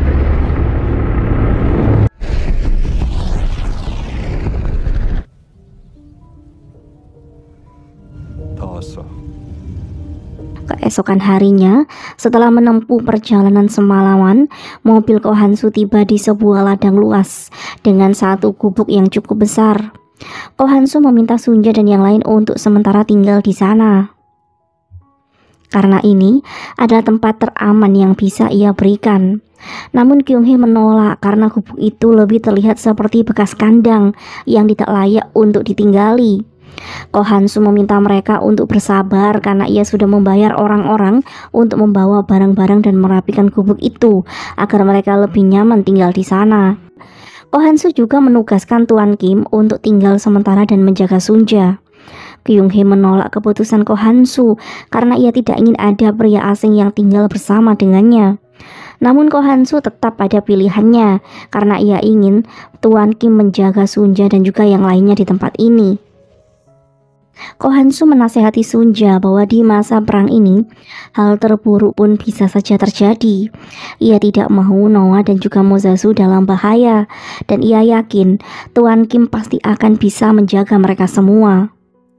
Keesokan harinya, setelah menempuh perjalanan semalaman, mobil Ko Han-soo tiba di sebuah ladang luas dengan satu gubuk yang cukup besar. Ko Han-soo meminta Sunja dan yang lain untuk sementara tinggal di sana. Karena ini adalah tempat teraman yang bisa ia berikan. Namun Kyung-hee menolak karena gubuk itu lebih terlihat seperti bekas kandang yang tidak layak untuk ditinggali. Ko Han-soo meminta mereka untuk bersabar karena ia sudah membayar orang-orang untuk membawa barang-barang dan merapikan gubuk itu agar mereka lebih nyaman tinggal di sana. Ko Han-soo juga menugaskan Tuan Kim untuk tinggal sementara dan menjaga Sunja. Kyung-hee menolak keputusan Ko Han-soo karena ia tidak ingin ada pria asing yang tinggal bersama dengannya. Namun Ko Han-soo tetap pada pilihannya karena ia ingin Tuan Kim menjaga Sunja dan juga yang lainnya di tempat ini. Ko Han-soo menasehati Sunja bahwa di masa perang ini hal terburuk pun bisa saja terjadi. Ia tidak mau Noah dan juga Mozasu dalam bahaya dan ia yakin Tuan Kim pasti akan bisa menjaga mereka semua.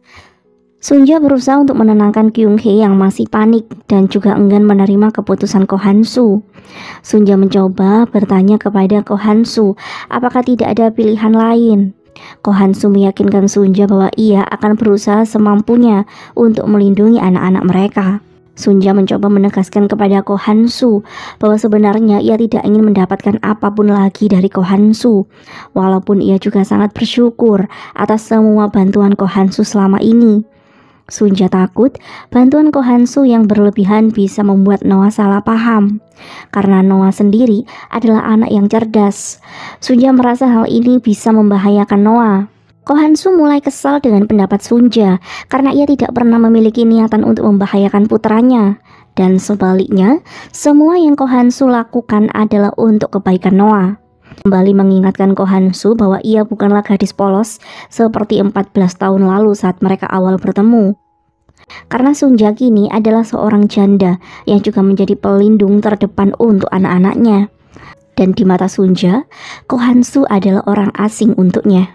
Sunja berusaha untuk menenangkan Kyung-hee yang masih panik dan juga enggan menerima keputusan Ko Han-soo. Sunja mencoba bertanya kepada Ko Han-soo apakah tidak ada pilihan lain. Ko Han-soo meyakinkan Sunja bahwa ia akan berusaha semampunya untuk melindungi anak-anak mereka. Sunja mencoba menegaskan kepada Ko Han-soo bahwa sebenarnya ia tidak ingin mendapatkan apapun lagi dari Ko Han-soo, walaupun ia juga sangat bersyukur atas semua bantuan Ko Han-soo selama ini. Sunja takut bantuan Ko Han-soo yang berlebihan bisa membuat Noah salah paham. Karena Noah sendiri adalah anak yang cerdas, Sunja merasa hal ini bisa membahayakan Noah. Ko Han-soo mulai kesal dengan pendapat Sunja karena ia tidak pernah memiliki niatan untuk membahayakan putranya. Dan sebaliknya, semua yang Ko Han-soo lakukan adalah untuk kebaikan Noah. Kembali mengingatkan Ko Han-soo bahwa ia bukanlah gadis polos seperti empat belas tahun lalu saat mereka awal bertemu. Karena Sunja kini adalah seorang janda yang juga menjadi pelindung terdepan untuk anak-anaknya. Dan di mata Sunja, Ko Han-soo adalah orang asing untuknya.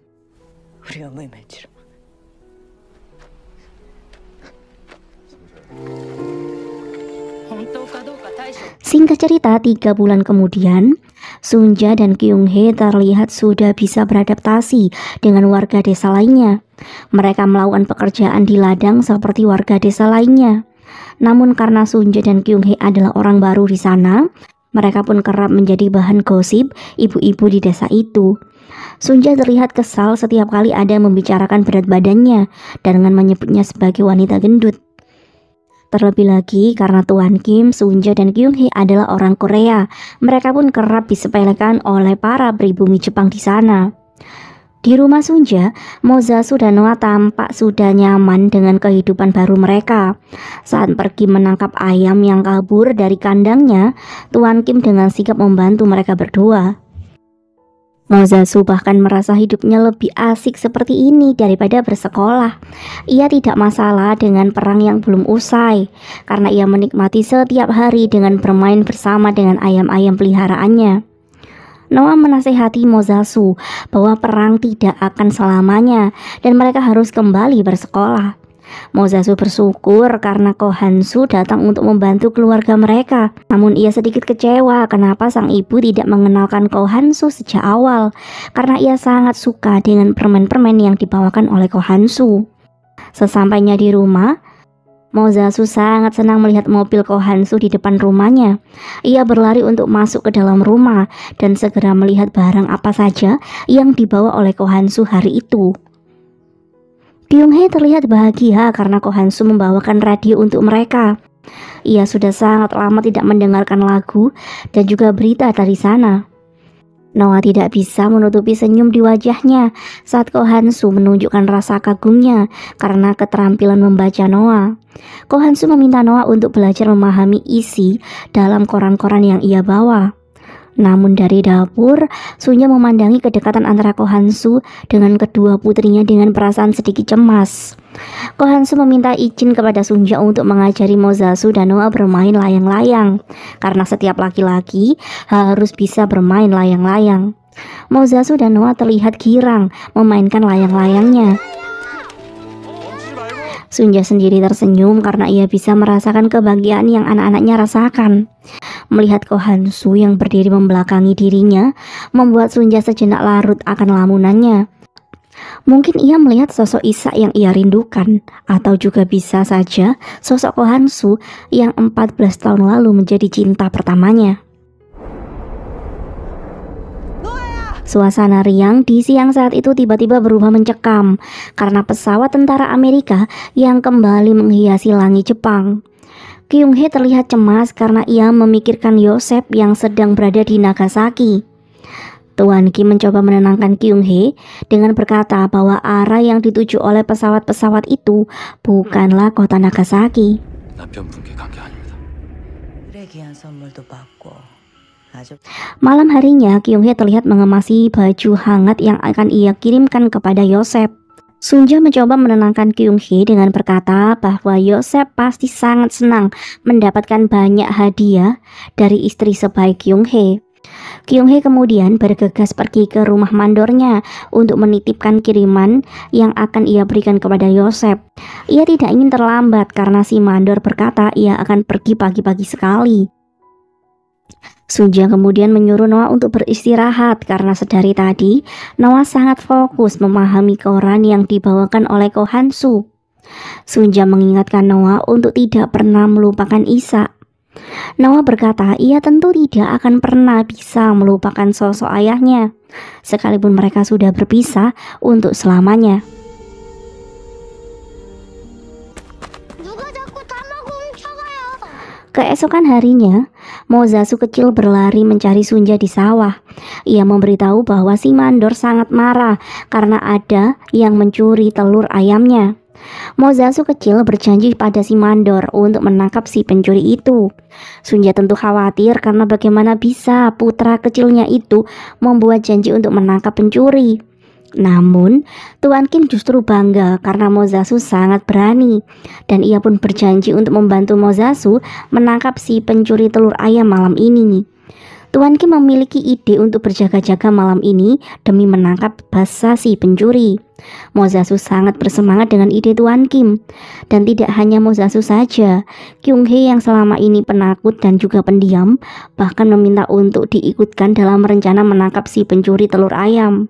Singkat cerita, tiga bulan kemudian, Sunja dan Kyung-hee terlihat sudah bisa beradaptasi dengan warga desa lainnya. Mereka melakukan pekerjaan di ladang seperti warga desa lainnya. Namun karena Sunja dan Kyung-hee adalah orang baru di sana, mereka pun kerap menjadi bahan gosip ibu-ibu di desa itu. Sunja terlihat kesal setiap kali ada yang membicarakan berat badannya dan dengan menyebutnya sebagai wanita gendut. Terlebih lagi karena Tuan Kim, Sunja, dan Kyung-hee adalah orang Korea, mereka pun kerap disepelekan oleh para pribumi Jepang di sana. Di rumah Sunja, Mozasu dan Noah tampak sudah nyaman dengan kehidupan baru mereka. Saat pergi menangkap ayam yang kabur dari kandangnya, Tuan Kim dengan sigap membantu mereka berdua. Mozasu bahkan merasa hidupnya lebih asik seperti ini daripada bersekolah. Ia tidak masalah dengan perang yang belum usai, karena ia menikmati setiap hari dengan bermain bersama dengan ayam-ayam peliharaannya. Noah menasehati Mozasu bahwa perang tidak akan selamanya dan mereka harus kembali bersekolah. Mozasu bersyukur karena Ko Han-soo datang untuk membantu keluarga mereka. Namun ia sedikit kecewa kenapa sang ibu tidak mengenalkan Ko Han-soo sejak awal, karena ia sangat suka dengan permen-permen yang dibawakan oleh Ko Han-soo. Sesampainya di rumah, Mozasu sangat senang melihat mobil Ko Han-soo di depan rumahnya. Ia berlari untuk masuk ke dalam rumah dan segera melihat barang apa saja yang dibawa oleh Ko Han-soo hari itu. Kyung-hee terlihat bahagia karena Ko Han-soo membawakan radio untuk mereka. Ia sudah sangat lama tidak mendengarkan lagu dan juga berita dari sana. Noah tidak bisa menutupi senyum di wajahnya saat Ko Hansu menunjukkan rasa kagumnya karena keterampilan membaca Noah. Ko Hansu meminta Noah untuk belajar memahami isi dalam koran-koran yang ia bawa. Namun dari dapur, Sunja memandangi kedekatan antara Ko Hansu dengan kedua putrinya dengan perasaan sedikit cemas. Ko Hansu meminta izin kepada Sunja untuk mengajari Mozasu dan Noah bermain layang-layang, karena setiap laki-laki harus bisa bermain layang-layang. Mozasu dan Noah terlihat girang memainkan layang-layangnya. Sunja sendiri tersenyum karena ia bisa merasakan kebahagiaan yang anak-anaknya rasakan. Melihat Ko Hansu yang berdiri membelakangi dirinya, membuat Sunja sejenak larut akan lamunannya. Mungkin ia melihat sosok Isa yang ia rindukan, atau juga bisa saja sosok Ko Hansu yang empat belas tahun lalu menjadi cinta pertamanya. Suasana riang di siang saat itu tiba-tiba berubah mencekam karena pesawat tentara Amerika yang kembali menghiasi langit Jepang. Kyung-hee terlihat cemas karena ia memikirkan Yosef yang sedang berada di Nagasaki. Tuan Kim mencoba menenangkan Kyung-hee dengan berkata bahwa arah yang dituju oleh pesawat-pesawat itu bukanlah kota Nagasaki. Malam harinya, Kyung-hee terlihat mengemasi baju hangat yang akan ia kirimkan kepada Yosef. Sunja mencoba menenangkan Kyung-hee dengan berkata bahwa Yosef pasti sangat senang mendapatkan banyak hadiah dari istri sebaik Kyung-hee. Kyung-hee kemudian bergegas pergi ke rumah mandornya untuk menitipkan kiriman yang akan ia berikan kepada Yosef. Ia tidak ingin terlambat karena si mandor berkata ia akan pergi pagi-pagi sekali. Sunja kemudian menyuruh Noah untuk beristirahat karena sedari tadi Noah sangat fokus memahami koran yang dibawakan oleh Ko Hansu. Sunja mengingatkan Noah untuk tidak pernah melupakan Isa. Noah berkata ia tentu tidak akan pernah bisa melupakan sosok ayahnya, sekalipun mereka sudah berpisah untuk selamanya. Keesokan harinya, Mozasu kecil berlari mencari Sunja di sawah. Ia memberitahu bahwa si mandor sangat marah karena ada yang mencuri telur ayamnya. Mozasu kecil berjanji pada si mandor untuk menangkap si pencuri itu. Sunja tentu khawatir karena bagaimana bisa putra kecilnya itu membuat janji untuk menangkap pencuri. Namun, Tuan Kim justru bangga karena Mozasu sangat berani, dan ia pun berjanji untuk membantu Mozasu menangkap si pencuri telur ayam malam ini. Tuan Kim memiliki ide untuk berjaga-jaga malam ini demi menangkap basah si pencuri. Mozasu sangat bersemangat dengan ide Tuan Kim, dan tidak hanya Mozasu saja, Kyung-hee yang selama ini penakut dan juga pendiam bahkan meminta untuk diikutkan dalam rencana menangkap si pencuri telur ayam.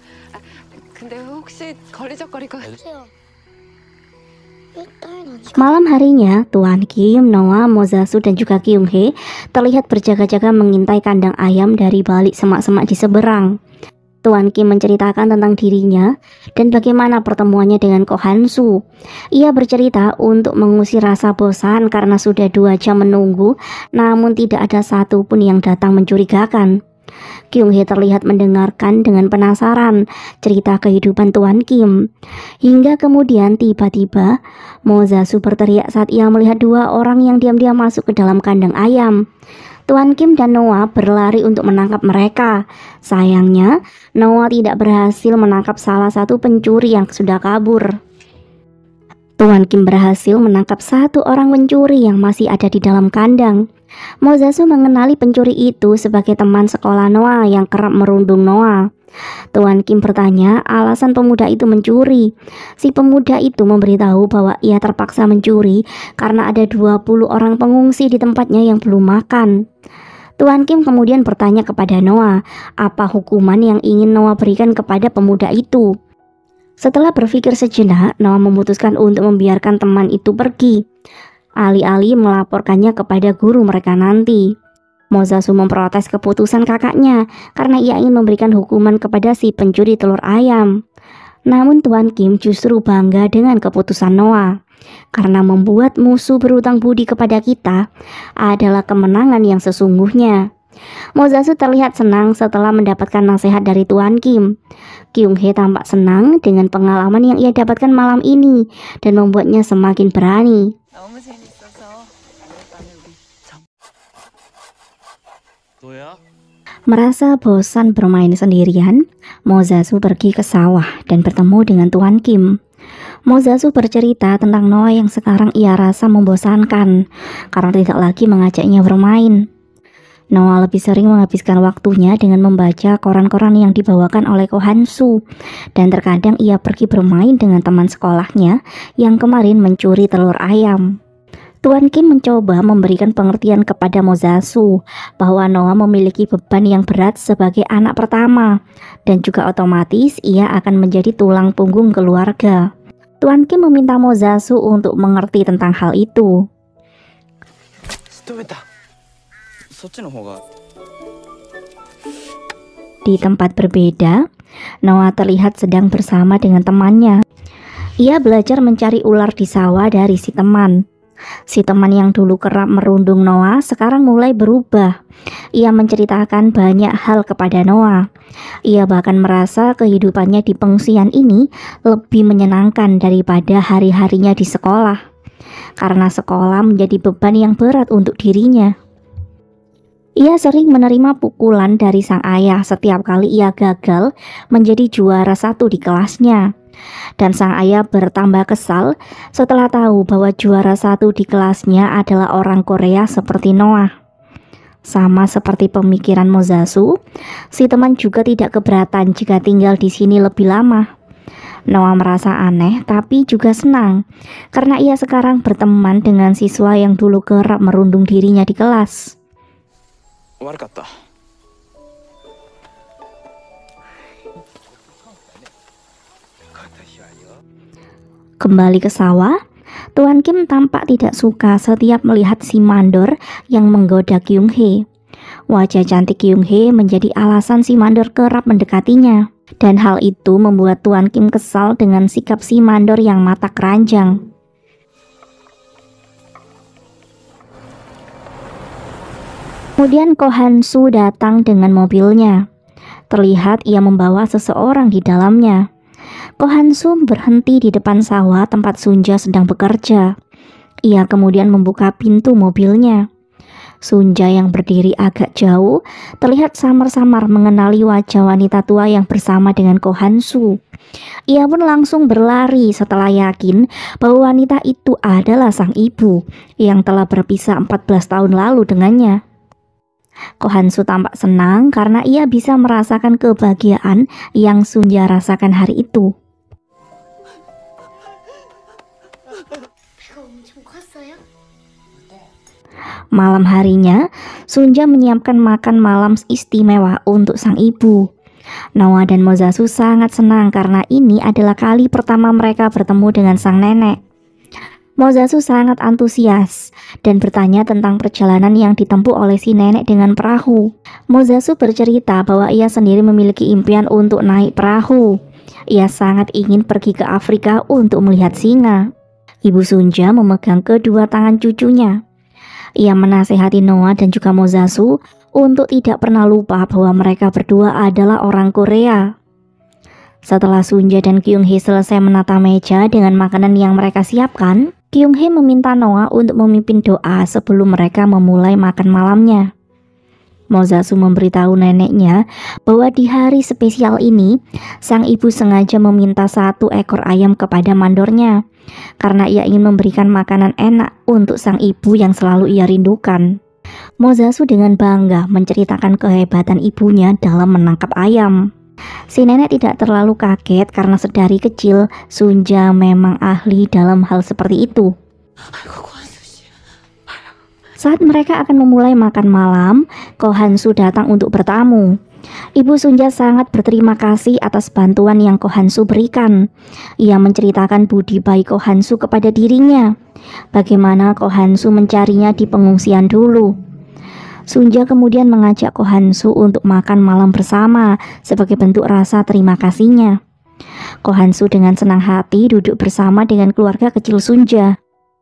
Malam harinya, Tuan Kim, Noah, Mozasu dan juga Kyung-hee terlihat berjaga-jaga mengintai kandang ayam dari balik semak-semak di seberang. Tuan Kim menceritakan tentang dirinya dan bagaimana pertemuannya dengan Ko Hansu. Ia bercerita untuk mengusir rasa bosan karena sudah dua jam menunggu, namun tidak ada satupun yang datang mencurigakan. Kyung-hee terlihat mendengarkan dengan penasaran cerita kehidupan Tuan Kim. Hingga kemudian tiba-tiba Mozasu berteriak saat ia melihat dua orang yang diam-diam masuk ke dalam kandang ayam. Tuan Kim dan Noah berlari untuk menangkap mereka. Sayangnya, Noah tidak berhasil menangkap salah satu pencuri yang sudah kabur. Tuan Kim berhasil menangkap satu orang pencuri yang masih ada di dalam kandang. Mozasu mengenali pencuri itu sebagai teman sekolah Noah yang kerap merundung Noah. Tuan Kim bertanya alasan pemuda itu mencuri. Si pemuda itu memberitahu bahwa ia terpaksa mencuri karena ada dua puluh orang pengungsi di tempatnya yang belum makan. Tuan Kim kemudian bertanya kepada Noah apa hukuman yang ingin Noah berikan kepada pemuda itu. Setelah berpikir sejenak, Noah memutuskan untuk membiarkan teman itu pergi, alih-alih melaporkannya kepada guru mereka nanti. Mozasu memprotes keputusan kakaknya karena ia ingin memberikan hukuman kepada si pencuri telur ayam. Namun Tuan Kim justru bangga dengan keputusan Noah. Karena membuat musuh berutang budi kepada kita adalah kemenangan yang sesungguhnya. Mozasu terlihat senang setelah mendapatkan nasihat dari Tuan Kim. Kyung-hee tampak senang dengan pengalaman yang ia dapatkan malam ini dan membuatnya semakin berani. 너무 재밌어서 오랜만에 우리 정... 너야? Merasa bosan bermain sendirian, Mozasu pergi ke sawah dan bertemu dengan Tuan Kim. Mozasu bercerita tentang Noah yang sekarang ia rasa membosankan karena tidak lagi mengajaknya bermain. Noah lebih sering menghabiskan waktunya dengan membaca koran-koran yang dibawakan oleh Ko Han-soo, dan terkadang ia pergi bermain dengan teman sekolahnya yang kemarin mencuri telur ayam. Tuan Kim mencoba memberikan pengertian kepada Mozasu bahwa Noah memiliki beban yang berat sebagai anak pertama dan juga otomatis ia akan menjadi tulang punggung keluarga. Tuan Kim meminta Mozasu untuk mengerti tentang hal itu. Di tempat berbeda, Noah terlihat sedang bersama dengan temannya. Ia belajar mencari ular di sawah dari si teman. Si teman yang dulu kerap merundung Noah sekarang mulai berubah. Ia menceritakan banyak hal kepada Noah. Ia bahkan merasa kehidupannya di pengungsian ini lebih menyenangkan daripada hari-harinya di sekolah, karena sekolah menjadi beban yang berat untuk dirinya. Ia sering menerima pukulan dari sang ayah setiap kali ia gagal menjadi juara satu di kelasnya. Dan sang ayah bertambah kesal setelah tahu bahwa juara satu di kelasnya adalah orang Korea seperti Noah. Sama seperti pemikiran Mozasu, si teman juga tidak keberatan jika tinggal di sini lebih lama. Noah merasa aneh tapi juga senang karena ia sekarang berteman dengan siswa yang dulu kerap merundung dirinya di kelas. Kembali ke sawah, Tuan Kim tampak tidak suka setiap melihat si mandor yang menggoda Kyung-hee. Wajah cantik Kyung-hee menjadi alasan si mandor kerap mendekatinya. Dan hal itu membuat Tuan Kim kesal dengan sikap si mandor yang mata keranjang. Kemudian Ko Han-soo datang dengan mobilnya. Terlihat ia membawa seseorang di dalamnya. Ko Han-soo berhenti di depan sawah tempat Sunja sedang bekerja. Ia kemudian membuka pintu mobilnya. Sunja yang berdiri agak jauh terlihat samar-samar mengenali wajah wanita tua yang bersama dengan Ko Han-soo. Ia pun langsung berlari setelah yakin bahwa wanita itu adalah sang ibu yang telah berpisah empat belas tahun lalu dengannya. Ko Han-soo tampak senang karena ia bisa merasakan kebahagiaan yang Sunja rasakan hari itu. Malam harinya, Sunja menyiapkan makan malam istimewa untuk sang ibu. Noah dan Mozasu sangat senang karena ini adalah kali pertama mereka bertemu dengan sang nenek. Mozasu sangat antusias dan bertanya tentang perjalanan yang ditempuh oleh si nenek dengan perahu. Mozasu bercerita bahwa ia sendiri memiliki impian untuk naik perahu. Ia sangat ingin pergi ke Afrika untuk melihat singa. Ibu Sunja memegang kedua tangan cucunya. Ia menasihati Noah dan juga Mozasu untuk tidak pernah lupa bahwa mereka berdua adalah orang Korea. Setelah Sunja dan Kyung-hee selesai menata meja dengan makanan yang mereka siapkan, Kyung-hee meminta Noah untuk memimpin doa sebelum mereka memulai makan malamnya. Mozasu memberitahu neneknya bahwa di hari spesial ini, sang ibu sengaja meminta satu ekor ayam kepada mandornya, karena ia ingin memberikan makanan enak untuk sang ibu yang selalu ia rindukan. Mozasu dengan bangga menceritakan kehebatan ibunya dalam menangkap ayam. Si nenek tidak terlalu kaget karena sedari kecil Sunja memang ahli dalam hal seperti itu. Saat mereka akan memulai makan malam, Ko Han-soo datang untuk bertamu. Ibu Sunja sangat berterima kasih atas bantuan yang Ko Han-soo berikan. Ia menceritakan budi baik Ko Han-soo kepada dirinya, bagaimana Ko Han-soo mencarinya di pengungsian dulu. Sunja kemudian mengajak Ko Han-soo untuk makan malam bersama sebagai bentuk rasa terima kasihnya. Ko Hansu dengan senang hati duduk bersama dengan keluarga kecil Sunja.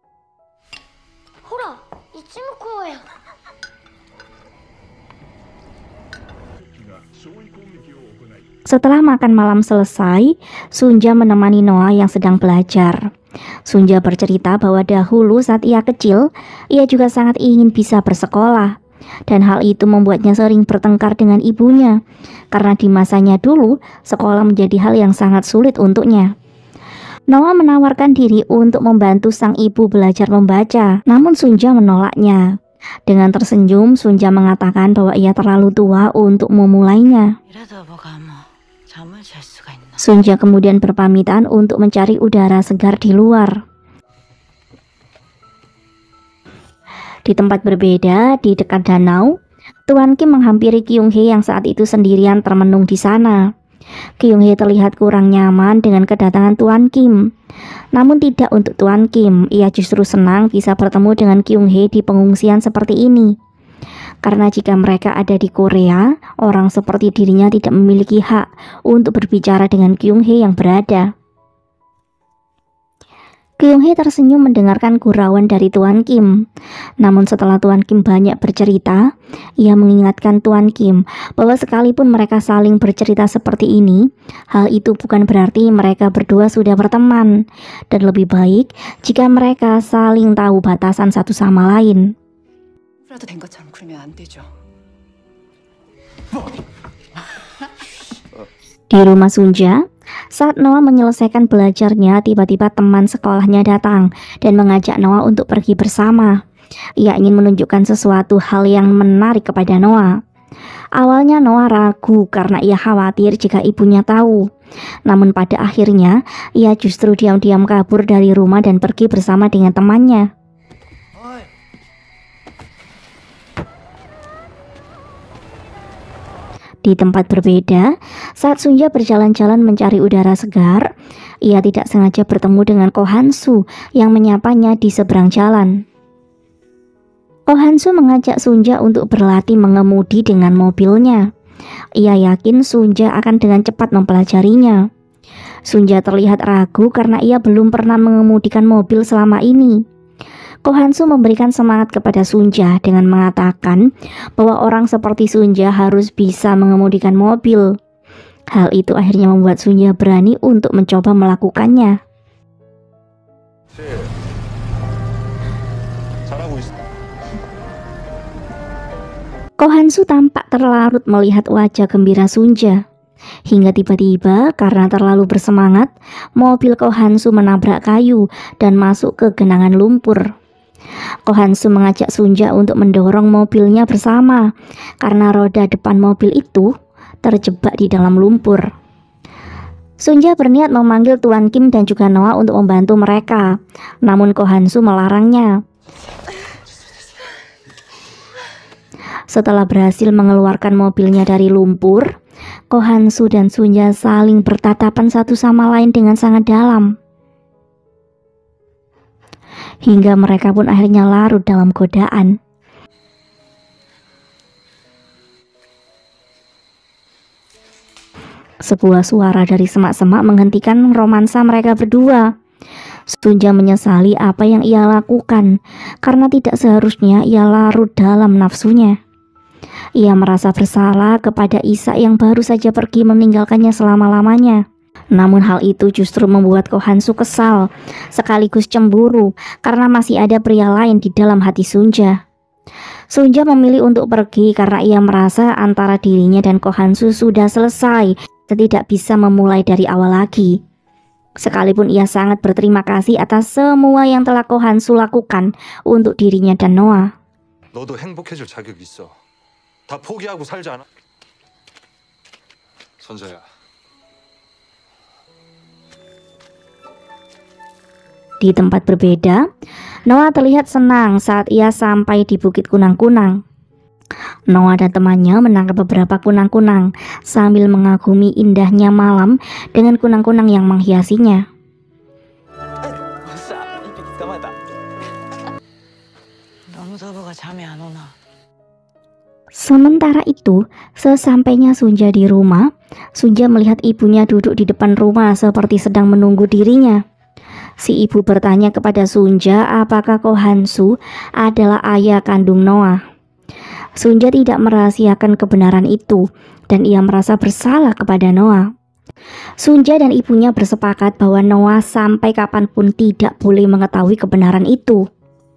Setelah makan malam selesai, Sunja menemani Noah yang sedang belajar. Sunja bercerita bahwa dahulu saat ia kecil, ia juga sangat ingin bisa bersekolah. Dan hal itu membuatnya sering bertengkar dengan ibunya, karena di masanya dulu, sekolah menjadi hal yang sangat sulit untuknya. Noah menawarkan diri untuk membantu sang ibu belajar membaca, namun Sunja menolaknya. Dengan tersenyum, Sunja mengatakan bahwa ia terlalu tua untuk memulainya. Sunja kemudian berpamitan untuk mencari udara segar di luar. Di tempat berbeda, di dekat danau, Tuan Kim menghampiri Kyung Hee yang saat itu sendirian termenung di sana. Kyung Hee terlihat kurang nyaman dengan kedatangan Tuan Kim. Namun tidak untuk Tuan Kim, ia justru senang bisa bertemu dengan Kyung Hee di pengungsian seperti ini. Karena jika mereka ada di Korea, orang seperti dirinya tidak memiliki hak untuk berbicara dengan Kyung Hee yang berada. Kyung Hee tersenyum mendengarkan gurauan dari Tuan Kim. Namun setelah Tuan Kim banyak bercerita, ia mengingatkan Tuan Kim bahwa sekalipun mereka saling bercerita seperti ini, hal itu bukan berarti mereka berdua sudah berteman, dan lebih baik jika mereka saling tahu batasan satu sama lain. 라도 된 것처럼 굴면 안 되죠. Di rumah Sunja, saat Noah menyelesaikan belajarnya, tiba-tiba teman sekolahnya datang dan mengajak Noah untuk pergi bersama. Ia ingin menunjukkan sesuatu hal yang menarik kepada Noah. Awalnya Noah ragu karena ia khawatir jika ibunya tahu. Namun pada akhirnya, ia justru diam-diam kabur dari rumah dan pergi bersama dengan temannya. Di tempat berbeda, saat Sunja berjalan-jalan mencari udara segar, ia tidak sengaja bertemu dengan Ko Hansu yang menyapanya di seberang jalan. Ko Hansu mengajak Sunja untuk berlatih mengemudi dengan mobilnya. Ia yakin Sunja akan dengan cepat mempelajarinya. Sunja terlihat ragu karena ia belum pernah mengemudikan mobil selama ini. Ko Hansu memberikan semangat kepada Sunja dengan mengatakan bahwa orang seperti Sunja harus bisa mengemudikan mobil. Hal itu akhirnya membuat Sunja berani untuk mencoba melakukannya. Ko Hansu tampak terlarut melihat wajah gembira Sunja. Hingga tiba-tiba karena terlalu bersemangat, mobil Ko Hansu menabrak kayu dan masuk ke genangan lumpur. Ko Hansu mengajak Sunja untuk mendorong mobilnya bersama karena roda depan mobil itu terjebak di dalam lumpur. Sunja berniat memanggil Tuan Kim dan juga Noah untuk membantu mereka, namun Ko Hansu melarangnya. Setelah berhasil mengeluarkan mobilnya dari lumpur, Ko Hansu dan Sunja saling bertatapan satu sama lain dengan sangat dalam. Hingga mereka pun akhirnya larut dalam godaan. Sebuah suara dari semak-semak menghentikan romansa mereka berdua. Sunja menyesali apa yang ia lakukan, karena tidak seharusnya ia larut dalam nafsunya. Ia merasa bersalah kepada Isa yang baru saja pergi meninggalkannya selama-lamanya. Namun hal itu justru membuat Ko Hansu kesal, sekaligus cemburu karena masih ada pria lain di dalam hati Sunja. Sunja memilih untuk pergi karena ia merasa antara dirinya dan Ko Hansu sudah selesai dan tidak bisa memulai dari awal lagi. Sekalipun ia sangat berterima kasih atas semua yang telah Ko Hansu lakukan untuk dirinya dan Noah. 너도 행복해질 자격 있어. 다 포기하고 살지 않아? 선자야. Di tempat berbeda, Noah terlihat senang saat ia sampai di Bukit Kunang-Kunang. Noah dan temannya menangkap beberapa kunang-kunang sambil mengagumi indahnya malam dengan kunang-kunang yang menghiasinya. Sementara itu, sesampainya Sunja di rumah, Sunja melihat ibunya duduk di depan rumah seperti sedang menunggu dirinya. Si ibu bertanya kepada Sunja apakah Ko Hansu adalah ayah kandung Noah. Sunja tidak merahasiakan kebenaran itu dan ia merasa bersalah kepada Noah. Sunja dan ibunya bersepakat bahwa Noah sampai kapanpun tidak boleh mengetahui kebenaran itu.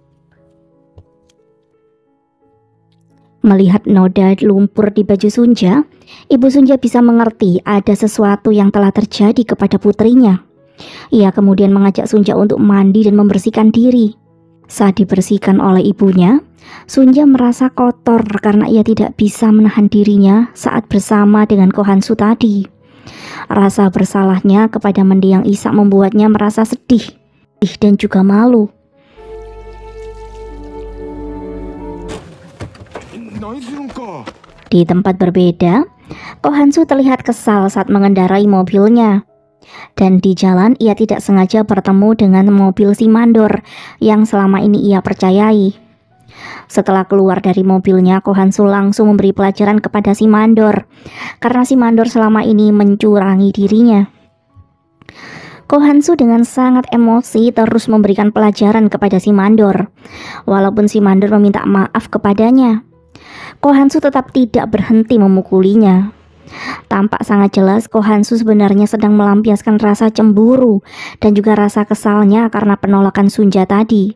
Melihat noda lumpur di baju Sunja, ibu Sunja bisa mengerti ada sesuatu yang telah terjadi kepada putrinya. Ia kemudian mengajak Sunja untuk mandi dan membersihkan diri. Saat dibersihkan oleh ibunya, Sunja merasa kotor karena ia tidak bisa menahan dirinya saat bersama dengan Ko Hansu tadi. Rasa bersalahnya kepada mendiang Isak membuatnya merasa sedih dan juga malu. Di tempat berbeda, Ko Hansu terlihat kesal saat mengendarai mobilnya. Dan di jalan ia tidak sengaja bertemu dengan mobil si mandor yang selama ini ia percayai. Setelah keluar dari mobilnya, Ko Hansu langsung memberi pelajaran kepada si mandor karena si mandor selama ini mencurangi dirinya. Ko Hansu dengan sangat emosi terus memberikan pelajaran kepada si mandor. Walaupun si mandor meminta maaf kepadanya, Ko Hansu tetap tidak berhenti memukulinya. Tampak sangat jelas Ko Hansu sebenarnya sedang melampiaskan rasa cemburu dan juga rasa kesalnya karena penolakan Sunja tadi.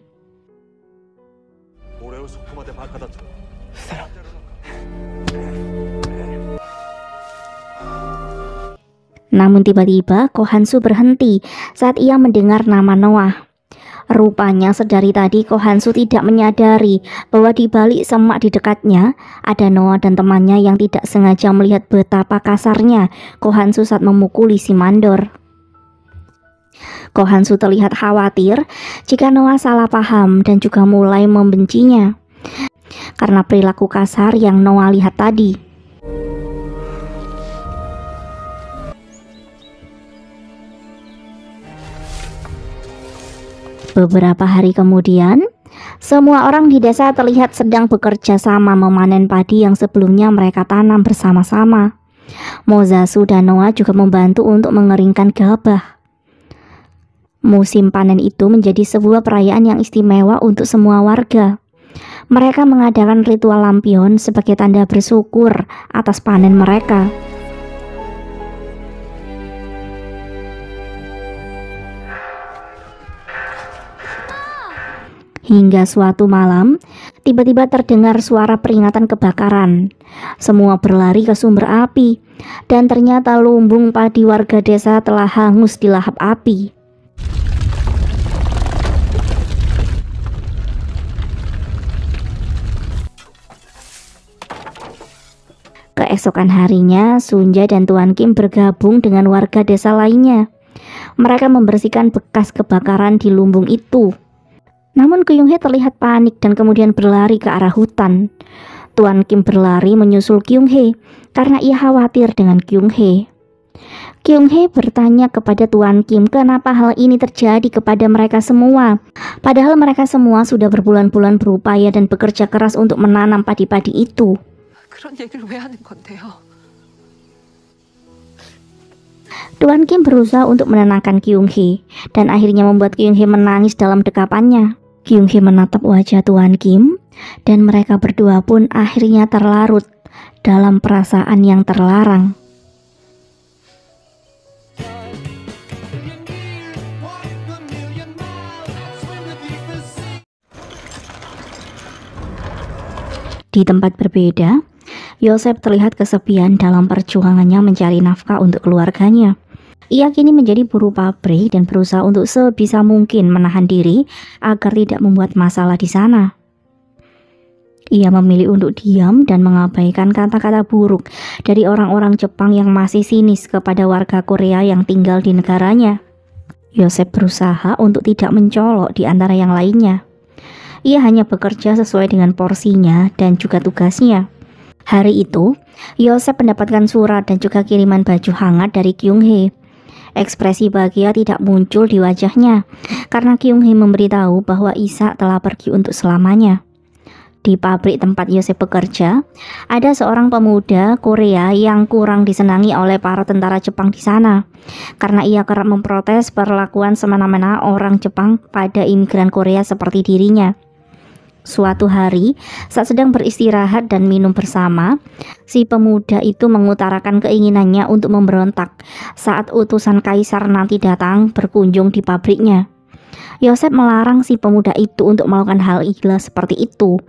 Namun tiba-tiba Ko Hansu berhenti saat ia mendengar nama Noah. Rupanya sedari tadi Ko Hansu tidak menyadari bahwa di balik semak di dekatnya ada Noah dan temannya yang tidak sengaja melihat betapa kasarnya Ko Hansu saat memukuli si mandor. Ko Hansu terlihat khawatir jika Noah salah paham dan juga mulai membencinya karena perilaku kasar yang Noah lihat tadi. Beberapa hari kemudian, semua orang di desa terlihat sedang bekerja sama memanen padi yang sebelumnya mereka tanam bersama-sama. Mozasu dan Noah juga membantu untuk mengeringkan gabah. Musim panen itu menjadi sebuah perayaan yang istimewa untuk semua warga. Mereka mengadakan ritual lampion sebagai tanda bersyukur atas panen mereka. Hingga suatu malam, tiba-tiba terdengar suara peringatan kebakaran. Semua berlari ke sumber api, dan ternyata lumbung padi warga desa telah hangus di lahap api. Keesokan harinya, Sunja dan Tuan Kim bergabung dengan warga desa lainnya. Mereka membersihkan bekas kebakaran di lumbung itu. Namun Kyung Hee terlihat panik dan kemudian berlari ke arah hutan. Tuan Kim berlari menyusul Kyung Hee karena ia khawatir dengan Kyung Hee. Kyung Hee bertanya kepada Tuan Kim kenapa hal ini terjadi kepada mereka semua. Padahal mereka semua sudah berbulan-bulan berupaya dan bekerja keras untuk menanam padi-padi itu. 그런 얘기를 왜 하는 건데요? Tuan Kim berusaha untuk menenangkan Kyung Hee dan akhirnya membuat Kyung Hee menangis dalam dekapannya. Kyung Hee menatap wajah Tuan Kim dan mereka berdua pun akhirnya terlarut dalam perasaan yang terlarang. Di tempat berbeda, Yosef terlihat kesepian dalam perjuangannya mencari nafkah untuk keluarganya. Ia kini menjadi buruh pabrik dan berusaha untuk sebisa mungkin menahan diri agar tidak membuat masalah di sana. Ia memilih untuk diam dan mengabaikan kata-kata buruk dari orang-orang Jepang yang masih sinis kepada warga Korea yang tinggal di negaranya. Yosef berusaha untuk tidak mencolok di antara yang lainnya. Ia hanya bekerja sesuai dengan porsinya dan juga tugasnya. Hari itu, Yosef mendapatkan surat dan juga kiriman baju hangat dari Kyung Hee. Ekspresi bahagia tidak muncul di wajahnya karena Kyung Hee memberitahu bahwa Isak telah pergi untuk selamanya. Di pabrik tempat Yosef bekerja, ada seorang pemuda Korea yang kurang disenangi oleh para tentara Jepang di sana karena ia kerap memprotes perlakuan semena-mena orang Jepang pada imigran Korea seperti dirinya. Suatu hari, saat sedang beristirahat dan minum bersama, si pemuda itu mengutarakan keinginannya untuk memberontak saat utusan kaisar nanti datang berkunjung di pabriknya. Yosef melarang si pemuda itu untuk melakukan hal gila seperti itu.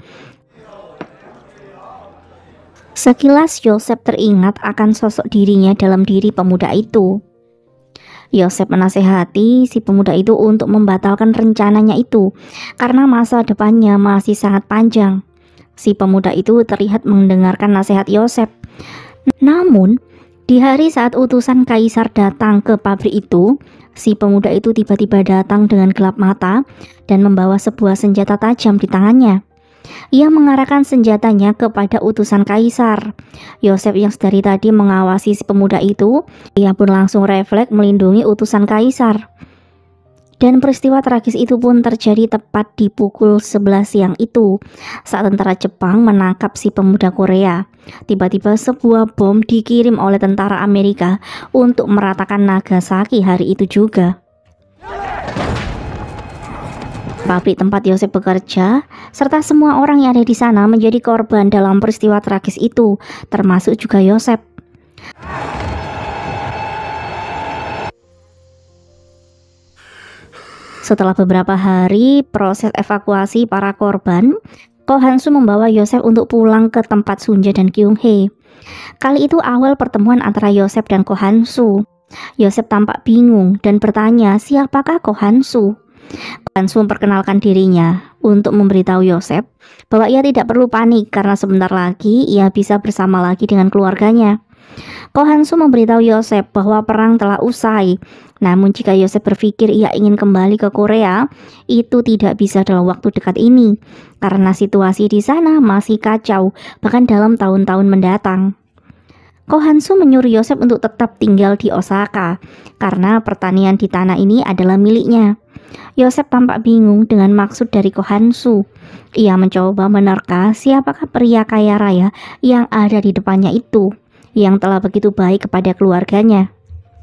Sekilas Yosef teringat akan sosok dirinya dalam diri pemuda itu. Yosef menasehati si pemuda itu untuk membatalkan rencananya itu karena masa depannya masih sangat panjang. Si pemuda itu terlihat mendengarkan nasihat Yosef. Namun, di hari saat utusan kaisar datang ke pabrik itu, si pemuda itu tiba-tiba datang dengan gelap mata dan membawa sebuah senjata tajam di tangannya. Ia mengarahkan senjatanya kepada utusan kaisar. Yosef yang sedari tadi mengawasi si pemuda itu, ia pun langsung refleks melindungi utusan kaisar. Dan peristiwa tragis itu pun terjadi tepat di pukul sebelas siang itu, saat tentara Jepang menangkap si pemuda Korea. Tiba-tiba sebuah bom dikirim oleh tentara Amerika untuk meratakan Nagasaki hari itu juga. Pabrik tempat Yosef bekerja, serta semua orang yang ada di sana menjadi korban dalam peristiwa tragis itu, termasuk juga Yosef. Setelah beberapa hari proses evakuasi para korban, Ko Han-soo membawa Yosef untuk pulang ke tempat Sunja dan Kyung-hee. Kali itu awal pertemuan antara Yosef dan Ko Han-soo. Yosef tampak bingung dan bertanya, siapakah Ko Han-soo? Ko Han-soo memperkenalkan dirinya untuk memberitahu Yosef bahwa ia tidak perlu panik karena sebentar lagi ia bisa bersama lagi dengan keluarganya. Ko Han-soo memberitahu Yosef bahwa perang telah usai. Namun jika Yosef berpikir ia ingin kembali ke Korea, itu tidak bisa dalam waktu dekat ini karena situasi di sana masih kacau bahkan dalam tahun-tahun mendatang. Ko Han-soo menyuruh Yosef untuk tetap tinggal di Osaka karena pertanian di tanah ini adalah miliknya. Yosef tampak bingung dengan maksud dari Ko Han-soo. Ia mencoba menerka siapakah pria kaya raya yang ada di depannya itu, yang telah begitu baik kepada keluarganya.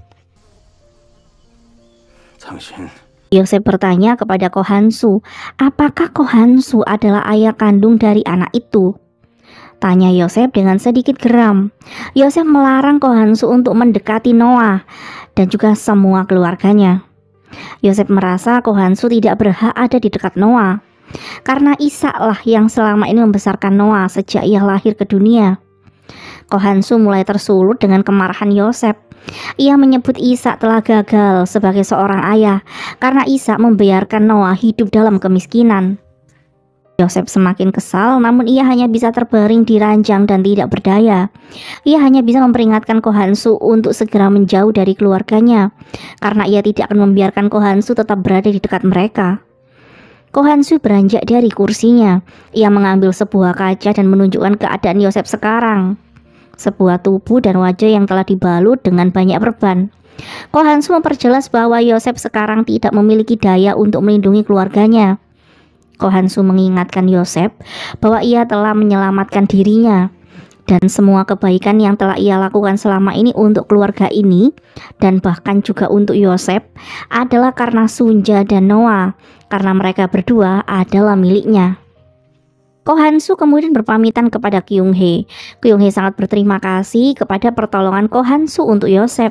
Yosef bertanya kepada Ko Han-soo, apakah Ko Han-soo adalah ayah kandung dari anak itu? Tanya Yosef dengan sedikit geram. Yosef melarang Ko Han-soo untuk mendekati Noah dan juga semua keluarganya. Yosef merasa Ko Han-soo tidak berhak ada di dekat Noah karena Ishak lah yang selama ini membesarkan Noah sejak ia lahir ke dunia. Ko Han-soo mulai tersulut dengan kemarahan Yosef. Ia menyebut Ishak telah gagal sebagai seorang ayah karena Ishak membiarkan Noah hidup dalam kemiskinan. Yosef semakin kesal, namun ia hanya bisa terbaring di ranjang dan tidak berdaya. Ia hanya bisa memperingatkan Ko Han-soo untuk segera menjauh dari keluarganya karena ia tidak akan membiarkan Ko Han-soo tetap berada di dekat mereka. Ko Han-soo beranjak dari kursinya. Ia mengambil sebuah kaca dan menunjukkan keadaan Yosef sekarang. Sebuah tubuh dan wajah yang telah dibalut dengan banyak perban. Ko Han-soo memperjelas bahwa Yosef sekarang tidak memiliki daya untuk melindungi keluarganya. Ko Han-soo mengingatkan Yosef bahwa ia telah menyelamatkan dirinya dan semua kebaikan yang telah ia lakukan selama ini untuk keluarga ini dan bahkan juga untuk Yosef adalah karena Sunja dan Noah, karena mereka berdua adalah miliknya. Ko Han-soo kemudian berpamitan kepada Kyung-hee. Kyung-hee sangat berterima kasih kepada pertolongan Ko Han-soo untuk Yosef.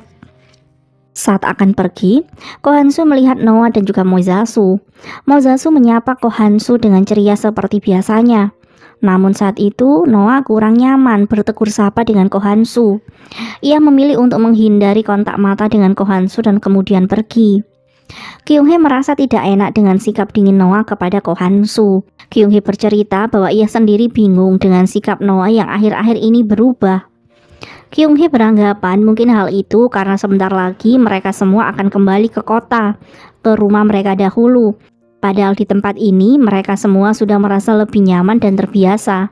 Saat akan pergi, Ko Han-soo melihat Noah dan juga Mozasu. Mozasu menyapa Ko Han-soo dengan ceria seperti biasanya. Namun saat itu Noah kurang nyaman bertegur sapa dengan Ko Han-soo. Ia memilih untuk menghindari kontak mata dengan Ko Han-soo dan kemudian pergi. Kyung-hee merasa tidak enak dengan sikap dingin Noah kepada Ko Han-soo. Kyung-hee bercerita bahwa ia sendiri bingung dengan sikap Noah yang akhir-akhir ini berubah. Kyung-hee beranggapan mungkin hal itu karena sebentar lagi mereka semua akan kembali ke kota, ke rumah mereka dahulu. Padahal di tempat ini mereka semua sudah merasa lebih nyaman dan terbiasa.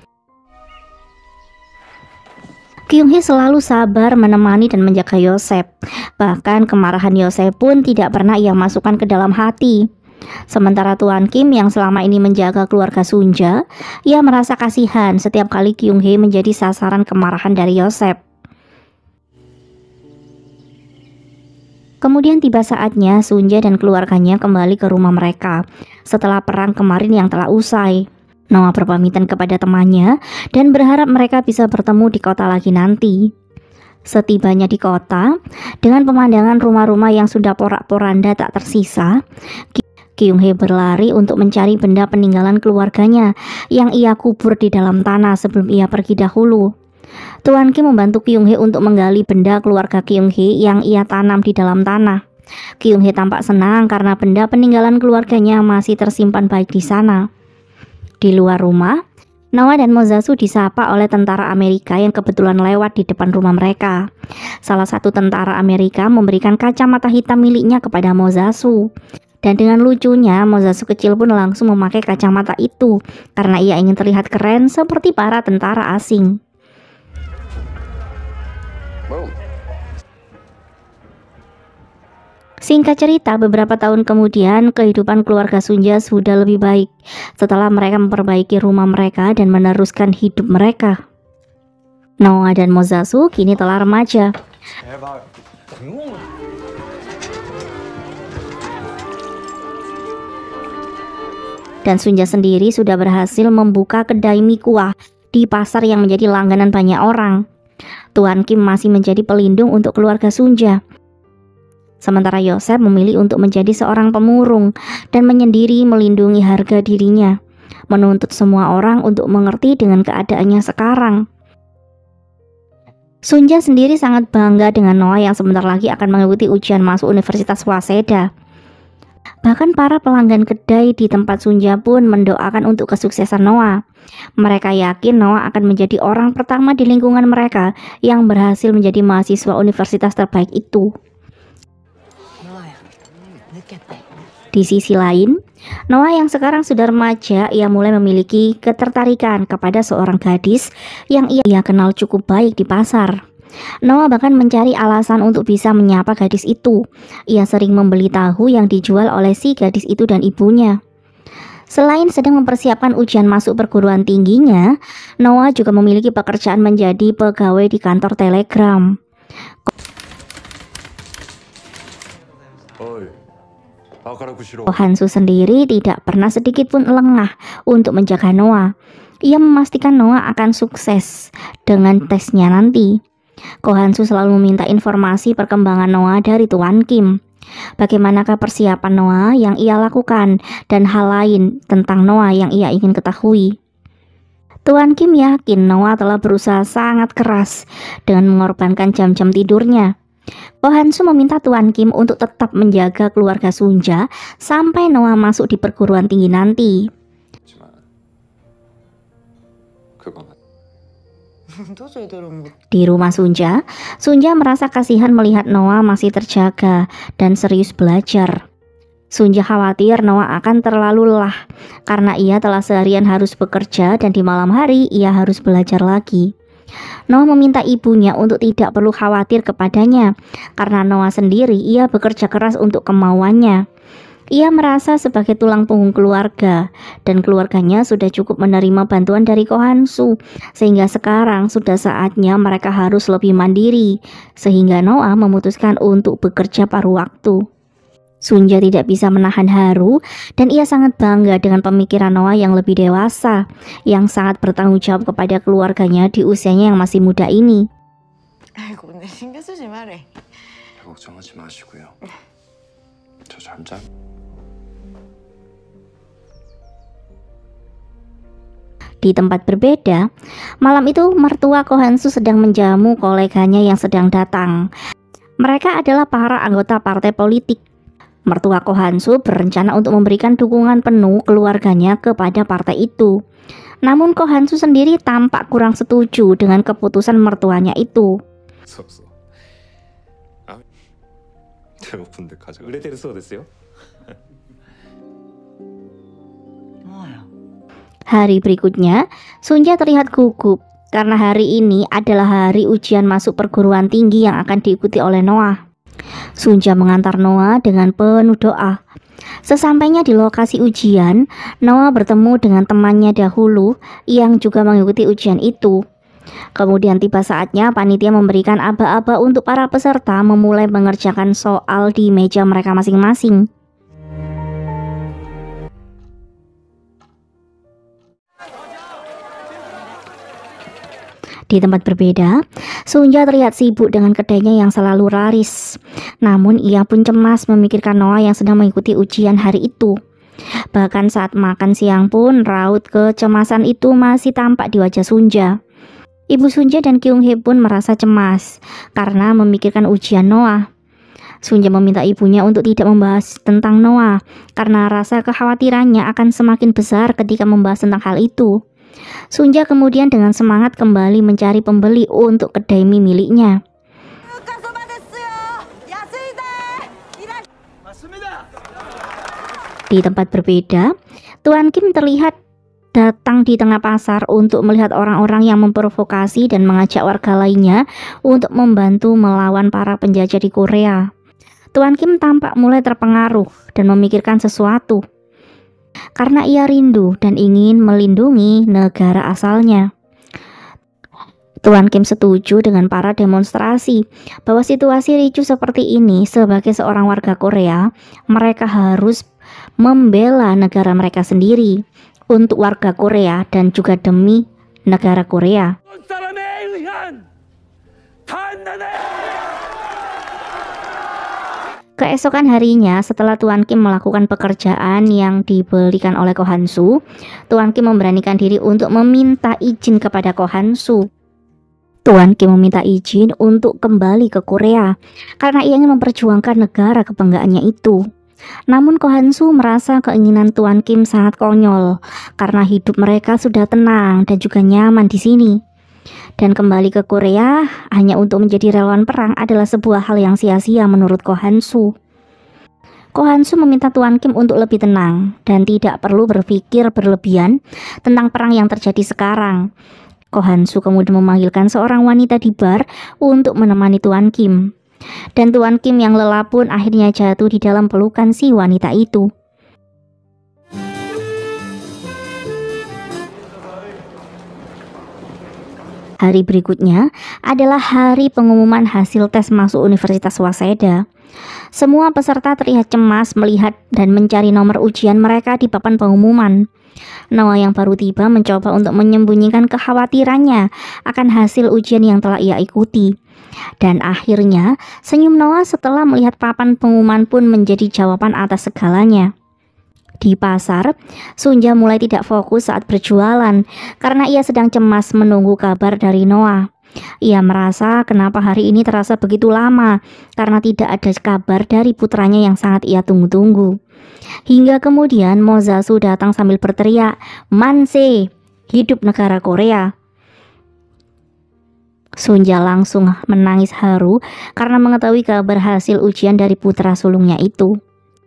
Kyung-hee selalu sabar menemani dan menjaga Yosef. Bahkan kemarahan Yosef pun tidak pernah ia masukkan ke dalam hati. Sementara Tuan Kim yang selama ini menjaga keluarga Sunja, ia merasa kasihan setiap kali Kyung Hee menjadi sasaran kemarahan dari Yosep. Kemudian tiba saatnya Sunja dan keluarganya kembali ke rumah mereka setelah perang kemarin yang telah usai. Noah berpamitan kepada temannya dan berharap mereka bisa bertemu di kota lagi nanti. Setibanya di kota, dengan pemandangan rumah-rumah yang sudah porak-poranda tak tersisa, Kyung Hee berlari untuk mencari benda peninggalan keluarganya yang ia kubur di dalam tanah sebelum ia pergi dahulu. Tuan Kim membantu Kyung Hee untuk menggali benda keluarga Kyung Hee yang ia tanam di dalam tanah. Kyung Hee tampak senang karena benda peninggalan keluarganya masih tersimpan baik di sana. Di luar rumah, Noah dan Mozasu disapa oleh tentara Amerika yang kebetulan lewat di depan rumah mereka. Salah satu tentara Amerika memberikan kacamata hitam miliknya kepada Mozasu. Dan dengan lucunya, Mozasu kecil pun langsung memakai kacamata itu karena ia ingin terlihat keren seperti para tentara asing. Singkat cerita, beberapa tahun kemudian kehidupan keluarga Sunja sudah lebih baik setelah mereka memperbaiki rumah mereka dan meneruskan hidup mereka. Noah dan Mozasu kini telah remaja. Dan Sunja sendiri sudah berhasil membuka kedai mie kuah di pasar yang menjadi langganan banyak orang. Tuan Kim masih menjadi pelindung untuk keluarga Sunja. Sementara Yosep memilih untuk menjadi seorang pemurung dan menyendiri melindungi harga dirinya, menuntut semua orang untuk mengerti dengan keadaannya sekarang. Sunja sendiri sangat bangga dengan Noah yang sebentar lagi akan mengikuti ujian masuk Universitas Waseda. Bahkan para pelanggan kedai di tempat Sunja pun mendoakan untuk kesuksesan Noah. Mereka yakin Noah akan menjadi orang pertama di lingkungan mereka yang berhasil menjadi mahasiswa universitas terbaik itu. Di sisi lain, Noah yang sekarang sudah remaja, ia mulai memiliki ketertarikan kepada seorang gadis yang ia kenal cukup baik di pasar. Noah bahkan mencari alasan untuk bisa menyapa gadis itu. Ia sering membeli tahu yang dijual oleh si gadis itu dan ibunya. Selain sedang mempersiapkan ujian masuk perguruan tingginya, Noah juga memiliki pekerjaan menjadi pegawai di kantor telegram. Oh Hansu sendiri tidak pernah sedikit pun lengah untuk menjaga Noah. Ia memastikan Noah akan sukses dengan tesnya nanti. Ko Hansu selalu meminta informasi perkembangan Noah dari Tuan Kim. Bagaimanakah persiapan Noah yang ia lakukan dan hal lain tentang Noah yang ia ingin ketahui. Tuan Kim yakin Noah telah berusaha sangat keras dengan mengorbankan jam-jam tidurnya. Ko Hansu meminta Tuan Kim untuk tetap menjaga keluarga Sunja sampai Noah masuk di perguruan tinggi nanti. Di rumah Sunja, Sunja merasa kasihan melihat Noah masih terjaga dan serius belajar. Sunja khawatir Noah akan terlalu lelah karena ia telah seharian harus bekerja dan di malam hari ia harus belajar lagi. Noah meminta ibunya untuk tidak perlu khawatir kepadanya karena Noah sendiri ia bekerja keras untuk kemauannya. Ia merasa sebagai tulang punggung keluarga dan keluarganya sudah cukup menerima bantuan dari Ko Hansu, sehingga sekarang sudah saatnya mereka harus lebih mandiri, sehingga Noah memutuskan untuk bekerja paruh waktu. Sunja tidak bisa menahan haru dan ia sangat bangga dengan pemikiran Noah yang lebih dewasa, yang sangat bertanggung jawab kepada keluarganya di usianya yang masih muda ini. Di tempat berbeda, malam itu mertua Ko Hansu sedang menjamu koleganya yang sedang datang. Mereka adalah para anggota partai politik. Mertua Ko Hansu berencana untuk memberikan dukungan penuh keluarganya kepada partai itu. Namun Ko Hansu sendiri tampak kurang setuju dengan keputusan mertuanya itu. Hari berikutnya, Sunja terlihat gugup karena hari ini adalah hari ujian masuk perguruan tinggi yang akan diikuti oleh Noah. Sunja mengantar Noah dengan penuh doa. Sesampainya di lokasi ujian, Noah bertemu dengan temannya dahulu yang juga mengikuti ujian itu. Kemudian tiba saatnya panitia memberikan aba-aba untuk para peserta memulai mengerjakan soal di meja mereka masing-masing. Di tempat berbeda, Sunja terlihat sibuk dengan kedainya yang selalu laris. Namun ia pun cemas memikirkan Noah yang sedang mengikuti ujian hari itu. Bahkan saat makan siang pun raut kecemasan itu masih tampak di wajah Sunja. Ibu Sunja dan Kyung Hee pun merasa cemas karena memikirkan ujian Noah. Sunja meminta ibunya untuk tidak membahas tentang Noah karena rasa kekhawatirannya akan semakin besar ketika membahas tentang hal itu. Sunja kemudian dengan semangat kembali mencari pembeli untuk kedai mie miliknya. Di tempat berbeda, Tuan Kim terlihat datang di tengah pasar untuk melihat orang-orang yang memprovokasi dan mengajak warga lainnya untuk membantu melawan para penjajah di Korea. Tuan Kim tampak mulai terpengaruh dan memikirkan sesuatu, karena ia rindu dan ingin melindungi negara asalnya. Tuan Kim setuju dengan para demonstrasi bahwa situasi ricuh seperti ini sebagai seorang warga Korea, mereka harus membela negara mereka sendiri untuk warga Korea dan juga demi negara Korea. Keesokan harinya, setelah Tuan Kim melakukan pekerjaan yang diberikan oleh Ko Han-soo, Tuan Kim memberanikan diri untuk meminta izin kepada Ko Han-soo. Tuan Kim meminta izin untuk kembali ke Korea karena ia ingin memperjuangkan negara kebanggaannya itu. Namun Ko Han-soo merasa keinginan Tuan Kim sangat konyol karena hidup mereka sudah tenang dan juga nyaman di sini. Dan kembali ke Korea hanya untuk menjadi relawan perang adalah sebuah hal yang sia-sia menurut Ko Han-soo. Ko Han-soo meminta Tuan Kim untuk lebih tenang dan tidak perlu berpikir berlebihan tentang perang yang terjadi sekarang. Ko Han-soo kemudian memanggilkan seorang wanita di bar untuk menemani Tuan Kim. Dan Tuan Kim yang lelah pun akhirnya jatuh di dalam pelukan si wanita itu. Hari berikutnya adalah hari pengumuman hasil tes masuk Universitas Waseda. Semua peserta terlihat cemas melihat dan mencari nomor ujian mereka di papan pengumuman. Noah yang baru tiba mencoba untuk menyembunyikan kekhawatirannya akan hasil ujian yang telah ia ikuti. Dan akhirnya senyum Noah setelah melihat papan pengumuman pun menjadi jawaban atas segalanya. Di pasar, Sunja mulai tidak fokus saat berjualan karena ia sedang cemas menunggu kabar dari Noah. Ia merasa kenapa hari ini terasa begitu lama karena tidak ada kabar dari putranya yang sangat ia tunggu-tunggu. Hingga kemudian Mozasu datang sambil berteriak, "Manse, hidup negara Korea!" Sunja langsung menangis haru karena mengetahui kabar hasil ujian dari putra sulungnya itu.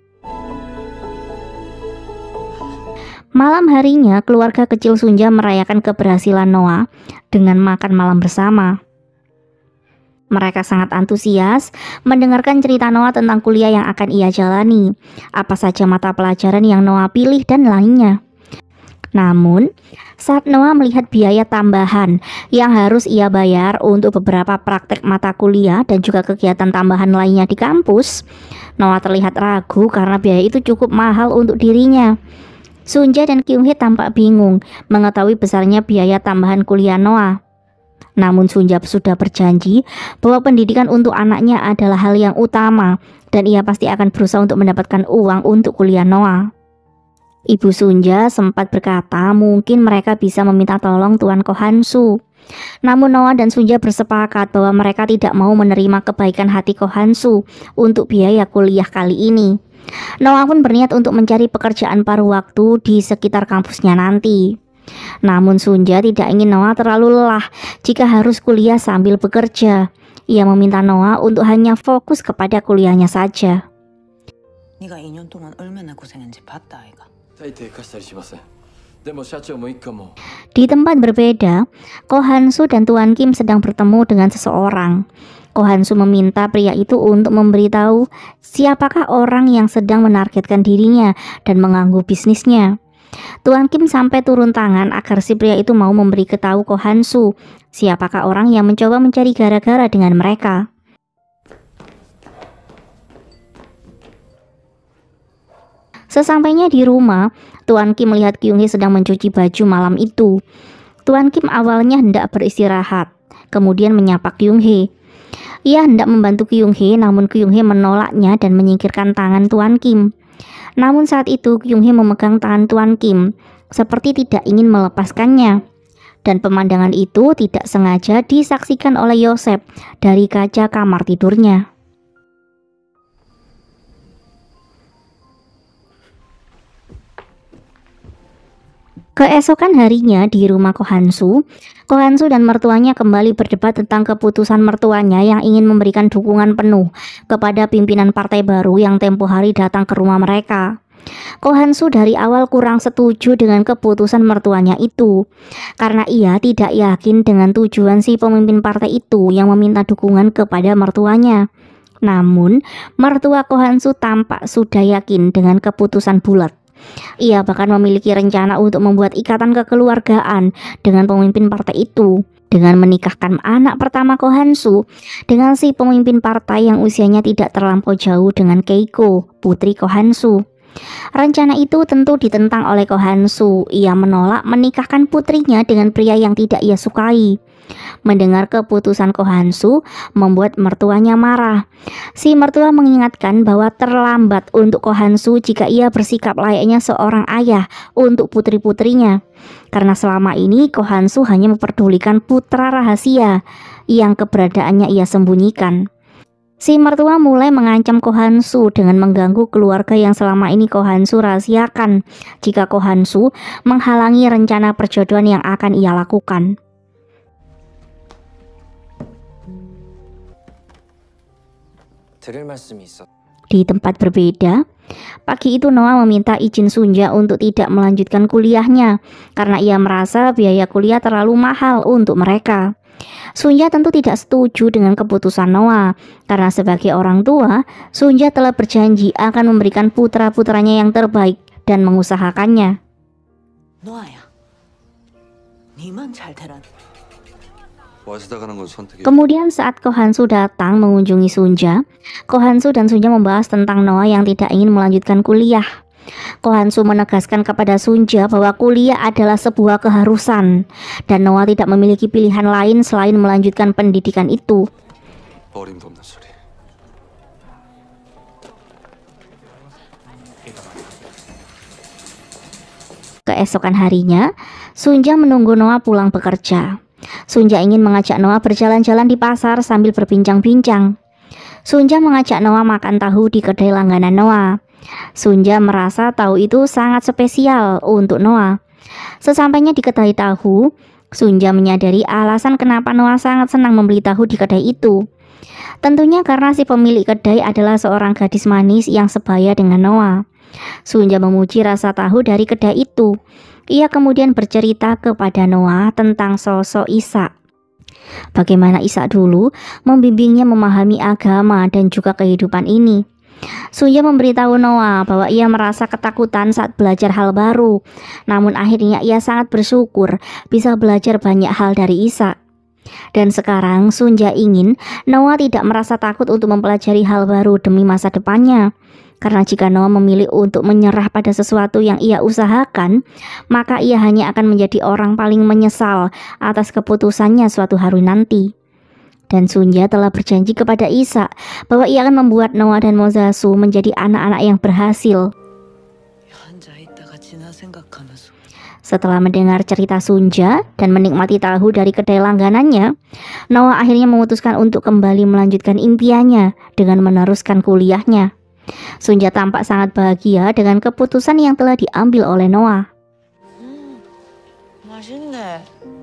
Malam harinya, keluarga kecil Sunja merayakan keberhasilan Noah dengan makan malam bersama. Mereka sangat antusias mendengarkan cerita Noah tentang kuliah yang akan ia jalani, apa saja mata pelajaran yang Noah pilih dan lainnya. Namun, saat Noah melihat biaya tambahan yang harus ia bayar untuk beberapa praktek mata kuliah dan juga kegiatan tambahan lainnya di kampus, Noah terlihat ragu karena biaya itu cukup mahal untuk dirinya. Sunja dan Kyung Hee tampak bingung mengetahui besarnya biaya tambahan kuliah Noah. Namun Sunja sudah berjanji bahwa pendidikan untuk anaknya adalah hal yang utama dan ia pasti akan berusaha untuk mendapatkan uang untuk kuliah Noah. Ibu Sunja sempat berkata mungkin mereka bisa meminta tolong Tuan Ko Han-soo. Namun Noah dan Sunja bersepakat bahwa mereka tidak mau menerima kebaikan hati Ko Han-soo untuk biaya kuliah kali ini. Noah pun berniat untuk mencari pekerjaan paruh waktu di sekitar kampusnya nanti. Namun Sunja tidak ingin Noah terlalu lelah jika harus kuliah sambil bekerja. Ia meminta Noah untuk hanya fokus kepada kuliahnya saja. 네가 이 년 동안 얼마나 고생했는지 봤다 아이가. Di tempat berbeda, Ko Han-soo dan Tuan Kim sedang bertemu dengan seseorang. Ko Han-soo meminta pria itu untuk memberitahu siapakah orang yang sedang menargetkan dirinya dan mengganggu bisnisnya. Tuan Kim sampai turun tangan agar si pria itu mau memberi ketahu Ko Han-soo siapakah orang yang mencoba mencari gara-gara dengan mereka. Sesampainya di rumah, Tuan Kim melihat Kyung Hee sedang mencuci baju malam itu. Tuan Kim awalnya hendak beristirahat, kemudian menyapa Kyung Hee. Ia hendak membantu Kyung Hee, namun Kyung Hee menolaknya dan menyingkirkan tangan Tuan Kim. Namun saat itu Kyung Hee memegang tangan Tuan Kim, seperti tidak ingin melepaskannya. Dan pemandangan itu tidak sengaja disaksikan oleh Yosep dari kaca kamar tidurnya. Keesokan harinya di rumah Ko Han-soo, Ko Han-soo dan mertuanya kembali berdebat tentang keputusan mertuanya yang ingin memberikan dukungan penuh kepada pimpinan partai baru yang tempo hari datang ke rumah mereka. Ko Han-soo dari awal kurang setuju dengan keputusan mertuanya itu, karena ia tidak yakin dengan tujuan si pemimpin partai itu yang meminta dukungan kepada mertuanya. Namun, mertua Ko Han-soo tampak sudah yakin dengan keputusan bulat. Ia bahkan memiliki rencana untuk membuat ikatan kekeluargaan dengan pemimpin partai itu, dengan menikahkan anak pertama Ko Han-soo dengan si pemimpin partai yang usianya tidak terlampau jauh dengan Keiko, putri Ko Han-soo. Rencana itu tentu ditentang oleh Ko Han-soo. Ia menolak menikahkan putrinya dengan pria yang tidak ia sukai. Mendengar keputusan Ko Han-soo membuat mertuanya marah. Si mertua mengingatkan bahwa terlambat untuk Ko Han-soo jika ia bersikap layaknya seorang ayah untuk putri-putrinya. Karena selama ini Ko Han-soo hanya memperdulikan putra rahasia yang keberadaannya ia sembunyikan. Si mertua mulai mengancam Ko Han-soo dengan mengganggu keluarga yang selama ini Ko Han-soo rahasiakan jika Ko Han-soo menghalangi rencana perjodohan yang akan ia lakukan. Di tempat berbeda, pagi itu Noah meminta izin Sunja untuk tidak melanjutkan kuliahnya karena ia merasa biaya kuliah terlalu mahal untuk mereka. Sunja tentu tidak setuju dengan keputusan Noah karena sebagai orang tua, Sunja telah berjanji akan memberikan putra-putranya yang terbaik dan mengusahakannya. Noah ya, niman 잘 되란. Kemudian saat Ko Han-soo datang mengunjungi Sunja, Ko Han-soo dan Sunja membahas tentang Noah yang tidak ingin melanjutkan kuliah. Ko Han-soo menegaskan kepada Sunja bahwa kuliah adalah sebuah keharusan dan Noah tidak memiliki pilihan lain selain melanjutkan pendidikan itu. Keesokan harinya, Sunja menunggu Noah pulang bekerja. Sunja ingin mengajak Noah berjalan-jalan di pasar sambil berbincang-bincang. Sunja mengajak Noah makan tahu di kedai langganan Noah. Sunja merasa tahu itu sangat spesial untuk Noah. Sesampainya di kedai tahu, Sunja menyadari alasan kenapa Noah sangat senang membeli tahu di kedai itu. Tentunya karena si pemilik kedai adalah seorang gadis manis yang sebaya dengan Noah. Sunja memuji rasa tahu dari kedai itu. Ia kemudian bercerita kepada Noah tentang sosok Ishak. Bagaimana Ishak dulu membimbingnya memahami agama dan juga kehidupan ini. Sunja memberitahu Noah bahwa ia merasa ketakutan saat belajar hal baru. Namun akhirnya ia sangat bersyukur bisa belajar banyak hal dari Ishak. Dan sekarang Sunja ingin Noah tidak merasa takut untuk mempelajari hal baru demi masa depannya. Karena jika Noah memilih untuk menyerah pada sesuatu yang ia usahakan, maka ia hanya akan menjadi orang paling menyesal atas keputusannya suatu hari nanti. Dan Sunja telah berjanji kepada Ishak bahwa ia akan membuat Noah dan Mozasu menjadi anak-anak yang berhasil. Setelah mendengar cerita Sunja dan menikmati tahu dari kedai langganannya, Noah akhirnya memutuskan untuk kembali melanjutkan impiannya dengan meneruskan kuliahnya. Sunja tampak sangat bahagia dengan keputusan yang telah diambil oleh Noah. 음, 맛있네.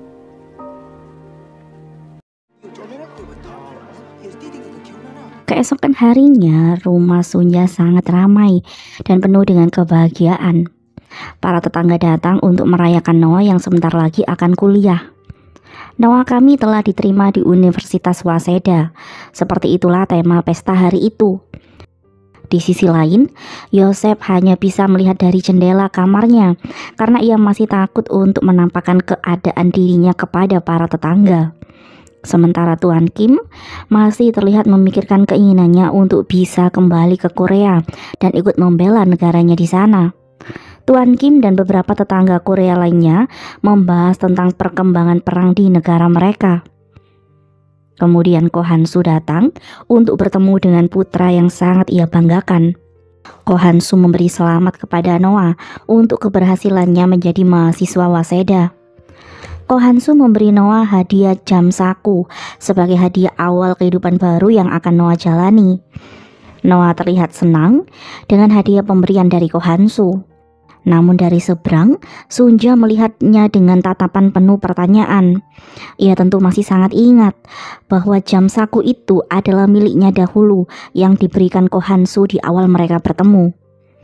Keesokan harinya, rumah Sunja sangat ramai dan penuh dengan kebahagiaan. Para tetangga datang untuk merayakan Noah yang sebentar lagi akan kuliah. Noah kami telah diterima di Universitas Waseda. Seperti itulah tema pesta hari itu. Di sisi lain, Yosef hanya bisa melihat dari jendela kamarnya karena ia masih takut untuk menampakkan keadaan dirinya kepada para tetangga. Sementara Tuan Kim masih terlihat memikirkan keinginannya untuk bisa kembali ke Korea dan ikut membela negaranya di sana. Tuan Kim dan beberapa tetangga Korea lainnya membahas tentang perkembangan perang di negara mereka. Kemudian Ko Han-soo datang untuk bertemu dengan putra yang sangat ia banggakan. Ko Han-soo memberi selamat kepada Noah untuk keberhasilannya menjadi mahasiswa Waseda. Ko Han-soo memberi Noah hadiah jam saku sebagai hadiah awal kehidupan baru yang akan Noah jalani. Noah terlihat senang dengan hadiah pemberian dari Ko Han-soo. Namun dari seberang, Sunja melihatnya dengan tatapan penuh pertanyaan. Ia tentu masih sangat ingat bahwa jam saku itu adalah miliknya dahulu yang diberikan Ko Han-soo di awal mereka bertemu.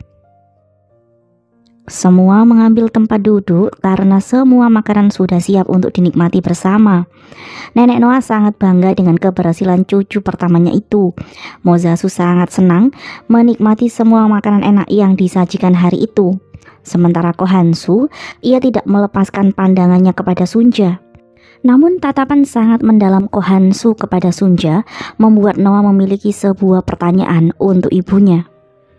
Semua mengambil tempat duduk karena semua makanan sudah siap untuk dinikmati bersama. Nenek Noah sangat bangga dengan keberhasilan cucu pertamanya itu. Mozasu sangat senang menikmati semua makanan enak yang disajikan hari itu. Sementara Ko Han-soo, ia tidak melepaskan pandangannya kepada Sunja. Namun tatapan sangat mendalam Ko Han-soo kepada Sunja membuat Noah memiliki sebuah pertanyaan untuk ibunya.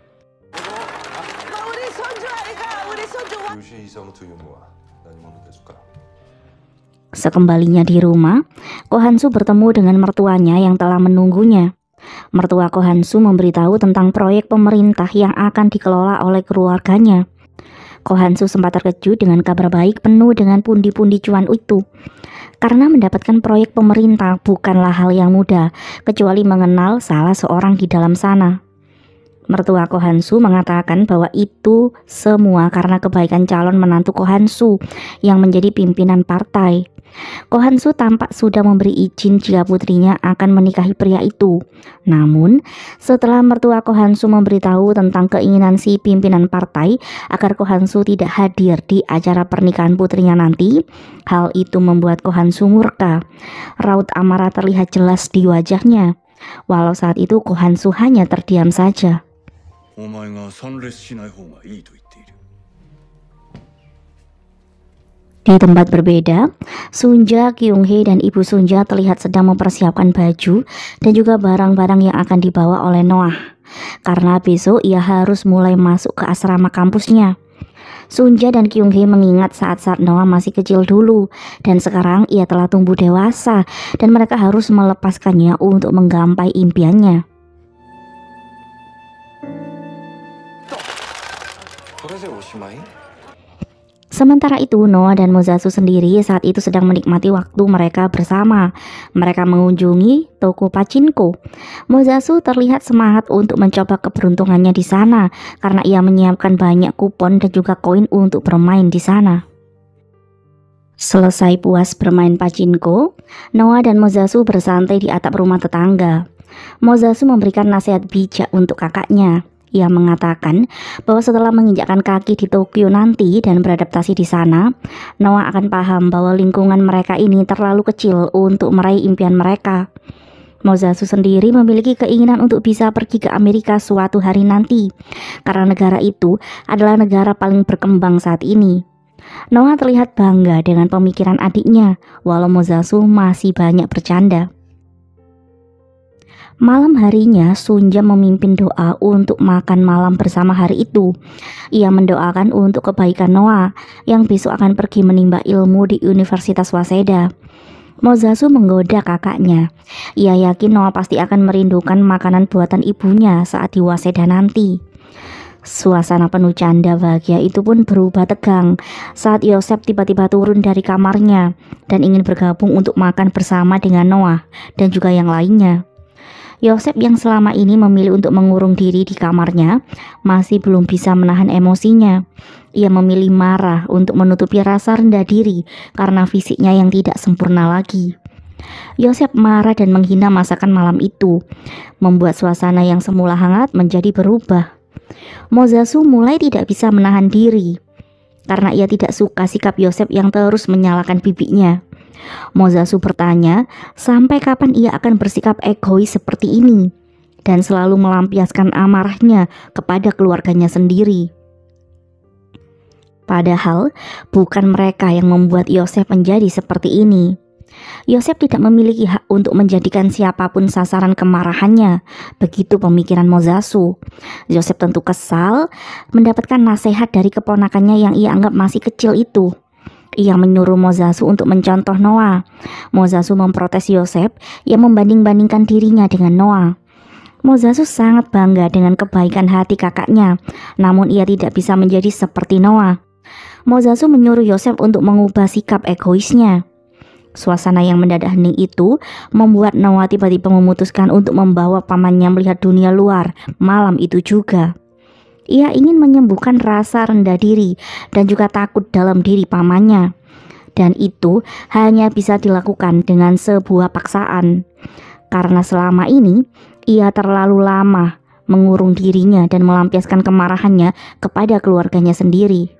Sekembalinya di rumah, Ko Han-soo bertemu dengan mertuanya yang telah menunggunya. Mertua Ko Han-soo memberitahu tentang proyek pemerintah yang akan dikelola oleh keluarganya. Ko Han-soo sempat terkejut dengan kabar baik penuh dengan pundi-pundi cuan itu. Karena mendapatkan proyek pemerintah bukanlah hal yang mudah, kecuali mengenal salah seorang di dalam sana. Mertua Ko Han-soo mengatakan bahwa itu semua karena kebaikan calon menantu Ko Han-soo yang menjadi pimpinan partai. Ko Han-soo tampak sudah memberi izin jika putrinya akan menikahi pria itu. Namun, setelah mertua Ko Han-soo memberitahu tentang keinginan si pimpinan partai agar Ko Han-soo tidak hadir di acara pernikahan putrinya nanti, hal itu membuat Ko Han-soo murka. Raut amarah terlihat jelas di wajahnya. Walau saat itu Ko Han-soo hanya terdiam saja. Di tempat berbeda, Sunja, Kyung-hee dan Ibu Sunja terlihat sedang mempersiapkan baju dan juga barang-barang yang akan dibawa oleh Noah. Karena besok ia harus mulai masuk ke asrama kampusnya. Sunja dan Kyung-hee mengingat saat-saat Noah masih kecil dulu dan sekarang ia telah tumbuh dewasa dan mereka harus melepaskannya untuk menggapai impiannya. Sementara itu, Noah dan Mozasu sendiri saat itu sedang menikmati waktu mereka bersama. Mereka mengunjungi toko pachinko. Mozasu terlihat semangat untuk mencoba keberuntungannya di sana karena ia menyiapkan banyak kupon dan juga koin untuk bermain di sana. Selesai puas bermain pachinko, Noah dan Mozasu bersantai di atap rumah tetangga. Mozasu memberikan nasihat bijak untuk kakaknya. Ia mengatakan bahwa setelah menginjakkan kaki di Tokyo nanti dan beradaptasi di sana, Noah akan paham bahwa lingkungan mereka ini terlalu kecil untuk meraih impian mereka. Mozasu sendiri memiliki keinginan untuk bisa pergi ke Amerika suatu hari nanti, karena negara itu adalah negara paling berkembang saat ini. Noah terlihat bangga dengan pemikiran adiknya, walau Mozasu masih banyak bercanda. Malam harinya, Sunja memimpin doa untuk makan malam bersama hari itu. Ia mendoakan untuk kebaikan Noah yang besok akan pergi menimba ilmu di Universitas Waseda. Mozasu menggoda kakaknya. Ia yakin Noah pasti akan merindukan makanan buatan ibunya saat di Waseda nanti. Suasana penuh canda bahagia itu pun berubah tegang saat Yosef tiba-tiba turun dari kamarnya dan ingin bergabung untuk makan bersama dengan Noah dan juga yang lainnya. Yosef yang selama ini memilih untuk mengurung diri di kamarnya masih belum bisa menahan emosinya. Ia memilih marah untuk menutupi rasa rendah diri karena fisiknya yang tidak sempurna lagi. Yosef marah dan menghina masakan malam itu, membuat suasana yang semula hangat menjadi berubah. Mozasu mulai tidak bisa menahan diri karena ia tidak suka sikap Yosef yang terus menyalahkan bibinya. Mozasu bertanya, sampai kapan ia akan bersikap egois seperti ini dan selalu melampiaskan amarahnya kepada keluarganya sendiri. Padahal bukan mereka yang membuat Yosef menjadi seperti ini. Yosef tidak memiliki hak untuk menjadikan siapapun sasaran kemarahannya. Begitu pemikiran Mozasu. Yosef tentu kesal mendapatkan nasihat dari keponakannya yang ia anggap masih kecil itu. Ia menyuruh Mozasu untuk mencontoh Noah. Mozasu memprotes Yosef yang membanding-bandingkan dirinya dengan Noah. Mozasu sangat bangga dengan kebaikan hati kakaknya, namun ia tidak bisa menjadi seperti Noah. Mozasu menyuruh Yosef untuk mengubah sikap egoisnya. Suasana yang mendadak hening itu membuat Noah tiba-tiba memutuskan untuk membawa pamannya melihat dunia luar malam itu juga. Ia ingin menyembuhkan rasa rendah diri dan juga takut dalam diri pamannya. Dan itu hanya bisa dilakukan dengan sebuah paksaan. Karena selama ini ia terlalu lama mengurung dirinya dan melampiaskan kemarahannya kepada keluarganya sendiri.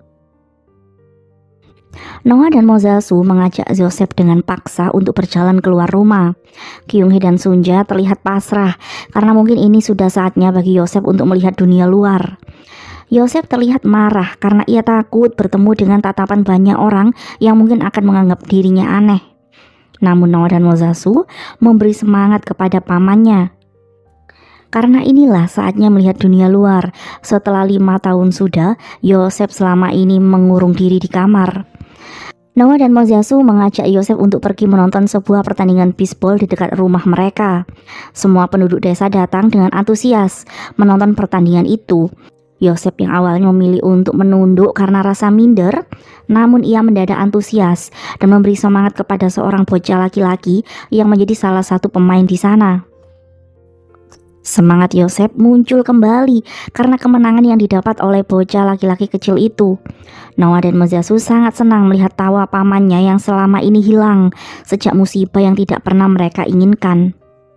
Noah dan Mozasu mengajak Yosef dengan paksa untuk berjalan keluar rumah. Kyung-hee dan Sunja terlihat pasrah karena mungkin ini sudah saatnya bagi Yosef untuk melihat dunia luar. Yosef terlihat marah karena ia takut bertemu dengan tatapan banyak orang yang mungkin akan menganggap dirinya aneh. Namun Noah dan Mozasu memberi semangat kepada pamannya. Karena inilah saatnya melihat dunia luar. Setelah lima tahun sudah, Yosef selama ini mengurung diri di kamar. Noah dan Mozasu mengajak Yosef untuk pergi menonton sebuah pertandingan bisbol di dekat rumah mereka. Semua penduduk desa datang dengan antusias menonton pertandingan itu. Yosef yang awalnya memilih untuk menunduk karena rasa minder, namun ia mendadak antusias dan memberi semangat kepada seorang bocah laki-laki yang menjadi salah satu pemain di sana. Semangat Yosef muncul kembali karena kemenangan yang didapat oleh bocah laki-laki kecil itu. Noah dan Mozasu sangat senang melihat tawa pamannya yang selama ini hilang sejak musibah yang tidak pernah mereka inginkan.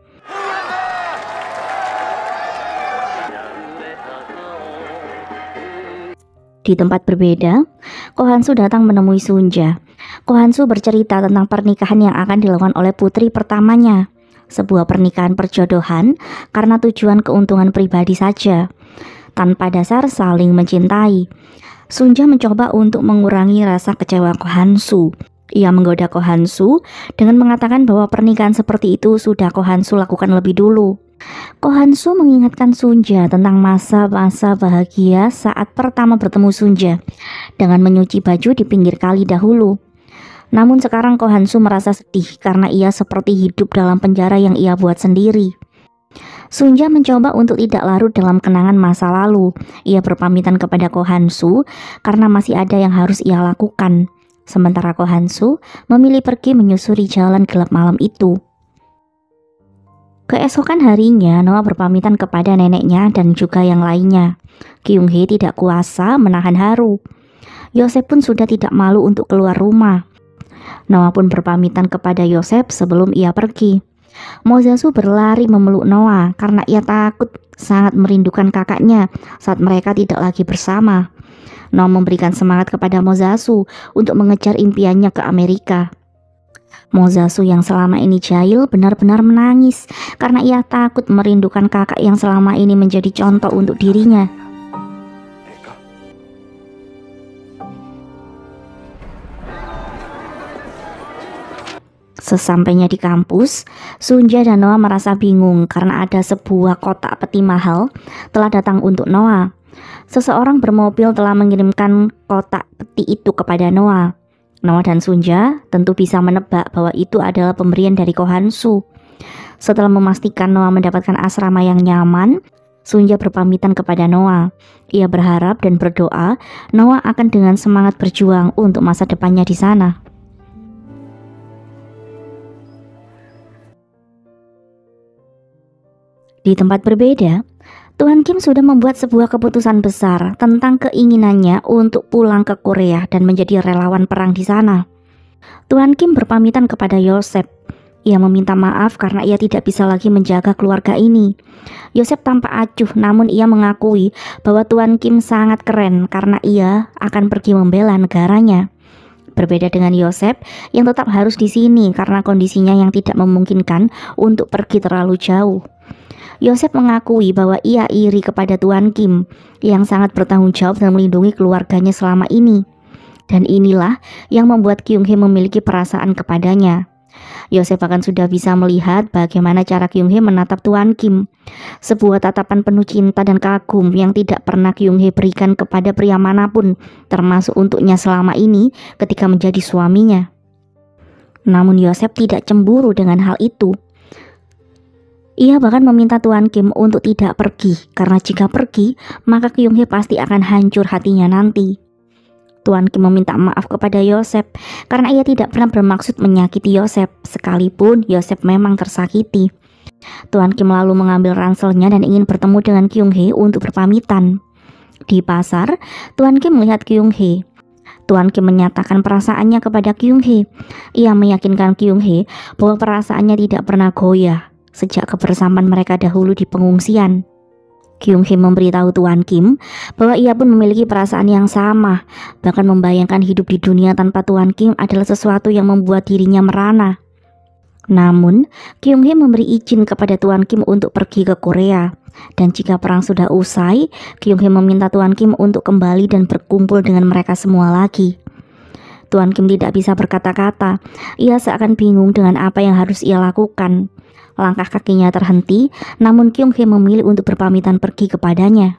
Di tempat berbeda, Ko Han-soo datang menemui Sunja. Ko Han-soo bercerita tentang pernikahan yang akan dilakukan oleh putri pertamanya. Sebuah pernikahan perjodohan karena tujuan keuntungan pribadi saja, tanpa dasar saling mencintai. Sunja mencoba untuk mengurangi rasa kecewa Ko Han-soo. Ia menggoda Ko Han-soo dengan mengatakan bahwa pernikahan seperti itu sudah Ko Han-soo lakukan lebih dulu. Ko Han-soo mengingatkan Sunja tentang masa-masa bahagia saat pertama bertemu Sunja dengan menyuci baju di pinggir kali dahulu. Namun sekarang Ko Han-soo merasa sedih karena ia seperti hidup dalam penjara yang ia buat sendiri. Sunja mencoba untuk tidak larut dalam kenangan masa lalu. Ia berpamitan kepada Ko Han-soo karena masih ada yang harus ia lakukan. Sementara Ko Han-soo memilih pergi menyusuri jalan gelap malam itu. Keesokan harinya, Noah berpamitan kepada neneknya dan juga yang lainnya. Kyung-hee tidak kuasa menahan haru. Yosef pun sudah tidak malu untuk keluar rumah. Noah pun berpamitan kepada Yosef sebelum ia pergi. Mozasu berlari memeluk Noah karena ia takut sangat merindukan kakaknya saat mereka tidak lagi bersama. Noah memberikan semangat kepada Mozasu untuk mengejar impiannya ke Amerika. Mozasu yang selama ini jahil benar-benar menangis karena ia takut merindukan kakak yang selama ini menjadi contoh untuk dirinya. Sesampainya di kampus, Sunja dan Noah merasa bingung karena ada sebuah kotak peti mahal telah datang untuk Noah. Seseorang bermobil telah mengirimkan kotak peti itu kepada Noah. Noah dan Sunja tentu bisa menebak bahwa itu adalah pemberian dari Ko Han-soo. Setelah memastikan Noah mendapatkan asrama yang nyaman, Sunja berpamitan kepada Noah. Ia berharap dan berdoa Noah akan dengan semangat berjuang untuk masa depannya di sana. Di tempat berbeda, Tuan Kim sudah membuat sebuah keputusan besar tentang keinginannya untuk pulang ke Korea dan menjadi relawan perang di sana. Tuan Kim berpamitan kepada Yosef. Ia meminta maaf karena ia tidak bisa lagi menjaga keluarga ini. Yosef tampak acuh, namun ia mengakui bahwa Tuan Kim sangat keren karena ia akan pergi membela negaranya. Berbeda dengan Yosef yang tetap harus di sini karena kondisinya yang tidak memungkinkan untuk pergi terlalu jauh. Yosef mengakui bahwa ia iri kepada Tuan Kim yang sangat bertanggung jawab dan melindungi keluarganya selama ini. Dan inilah yang membuat Kyung Hee memiliki perasaan kepadanya. Yosef bahkan sudah bisa melihat bagaimana cara Kyung Hee menatap Tuan Kim. Sebuah tatapan penuh cinta dan kagum yang tidak pernah Kyung Hee berikan kepada pria manapun, termasuk untuknya selama ini ketika menjadi suaminya. Namun Yosef tidak cemburu dengan hal itu. Ia bahkan meminta Tuan Kim untuk tidak pergi, karena jika pergi, maka Kyung Hee pasti akan hancur hatinya nanti. Tuan Kim meminta maaf kepada Yosef karena ia tidak pernah bermaksud menyakiti Yosef, sekalipun Yosef memang tersakiti. Tuan Kim lalu mengambil ranselnya dan ingin bertemu dengan Kyung Hee untuk berpamitan. Di pasar, Tuan Kim melihat Kyung Hee. Tuan Kim menyatakan perasaannya kepada Kyung Hee. Ia meyakinkan Kyung Hee bahwa perasaannya tidak pernah goyah sejak kebersamaan mereka dahulu di pengungsian. Kyung Hee memberitahu Tuan Kim bahwa ia pun memiliki perasaan yang sama, bahkan membayangkan hidup di dunia tanpa Tuan Kim adalah sesuatu yang membuat dirinya merana. Namun, Kyung Hee memberi izin kepada Tuan Kim untuk pergi ke Korea, dan jika perang sudah usai, Kyung Hee meminta Tuan Kim untuk kembali dan berkumpul dengan mereka semua lagi. Tuan Kim tidak bisa berkata-kata, ia seakan bingung dengan apa yang harus ia lakukan. Langkah kakinya terhenti, namun Kyung Hee memilih untuk berpamitan pergi kepadanya.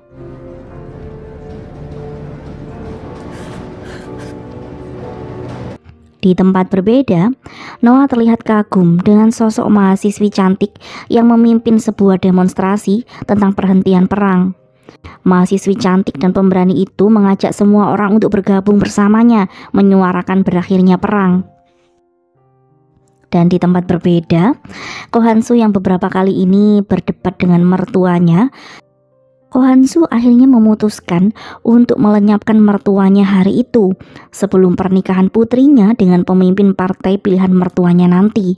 Di tempat berbeda, Noah terlihat kagum dengan sosok mahasiswi cantik yang memimpin sebuah demonstrasi tentang perhentian perang. Mahasiswi cantik dan pemberani itu mengajak semua orang untuk bergabung bersamanya, menyuarakan berakhirnya perang. Dan di tempat berbeda, Ko Han-soo yang beberapa kali ini berdebat dengan mertuanya, Ko Han-soo akhirnya memutuskan untuk melenyapkan mertuanya hari itu sebelum pernikahan putrinya dengan pemimpin partai pilihan mertuanya nanti.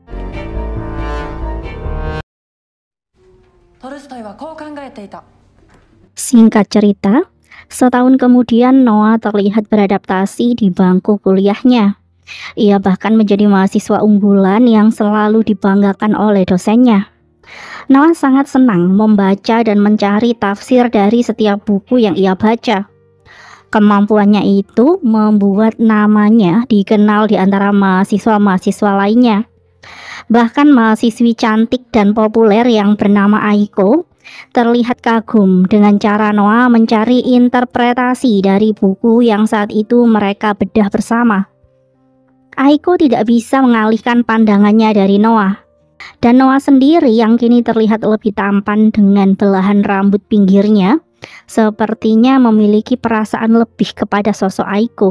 Singkat cerita, setahun kemudian Noah terlihat beradaptasi di bangku kuliahnya. Ia bahkan menjadi mahasiswa unggulan yang selalu dibanggakan oleh dosennya. Noah sangat senang membaca dan mencari tafsir dari setiap buku yang ia baca. Kemampuannya itu membuat namanya dikenal di antara mahasiswa-mahasiswa lainnya. Bahkan mahasiswi cantik dan populer yang bernama Aiko terlihat kagum dengan cara Noah mencari interpretasi dari buku yang saat itu mereka bedah bersama. Aiko tidak bisa mengalihkan pandangannya dari Noah. Dan Noah sendiri yang kini terlihat lebih tampan dengan belahan rambut pinggirnya, sepertinya memiliki perasaan lebih kepada sosok Aiko.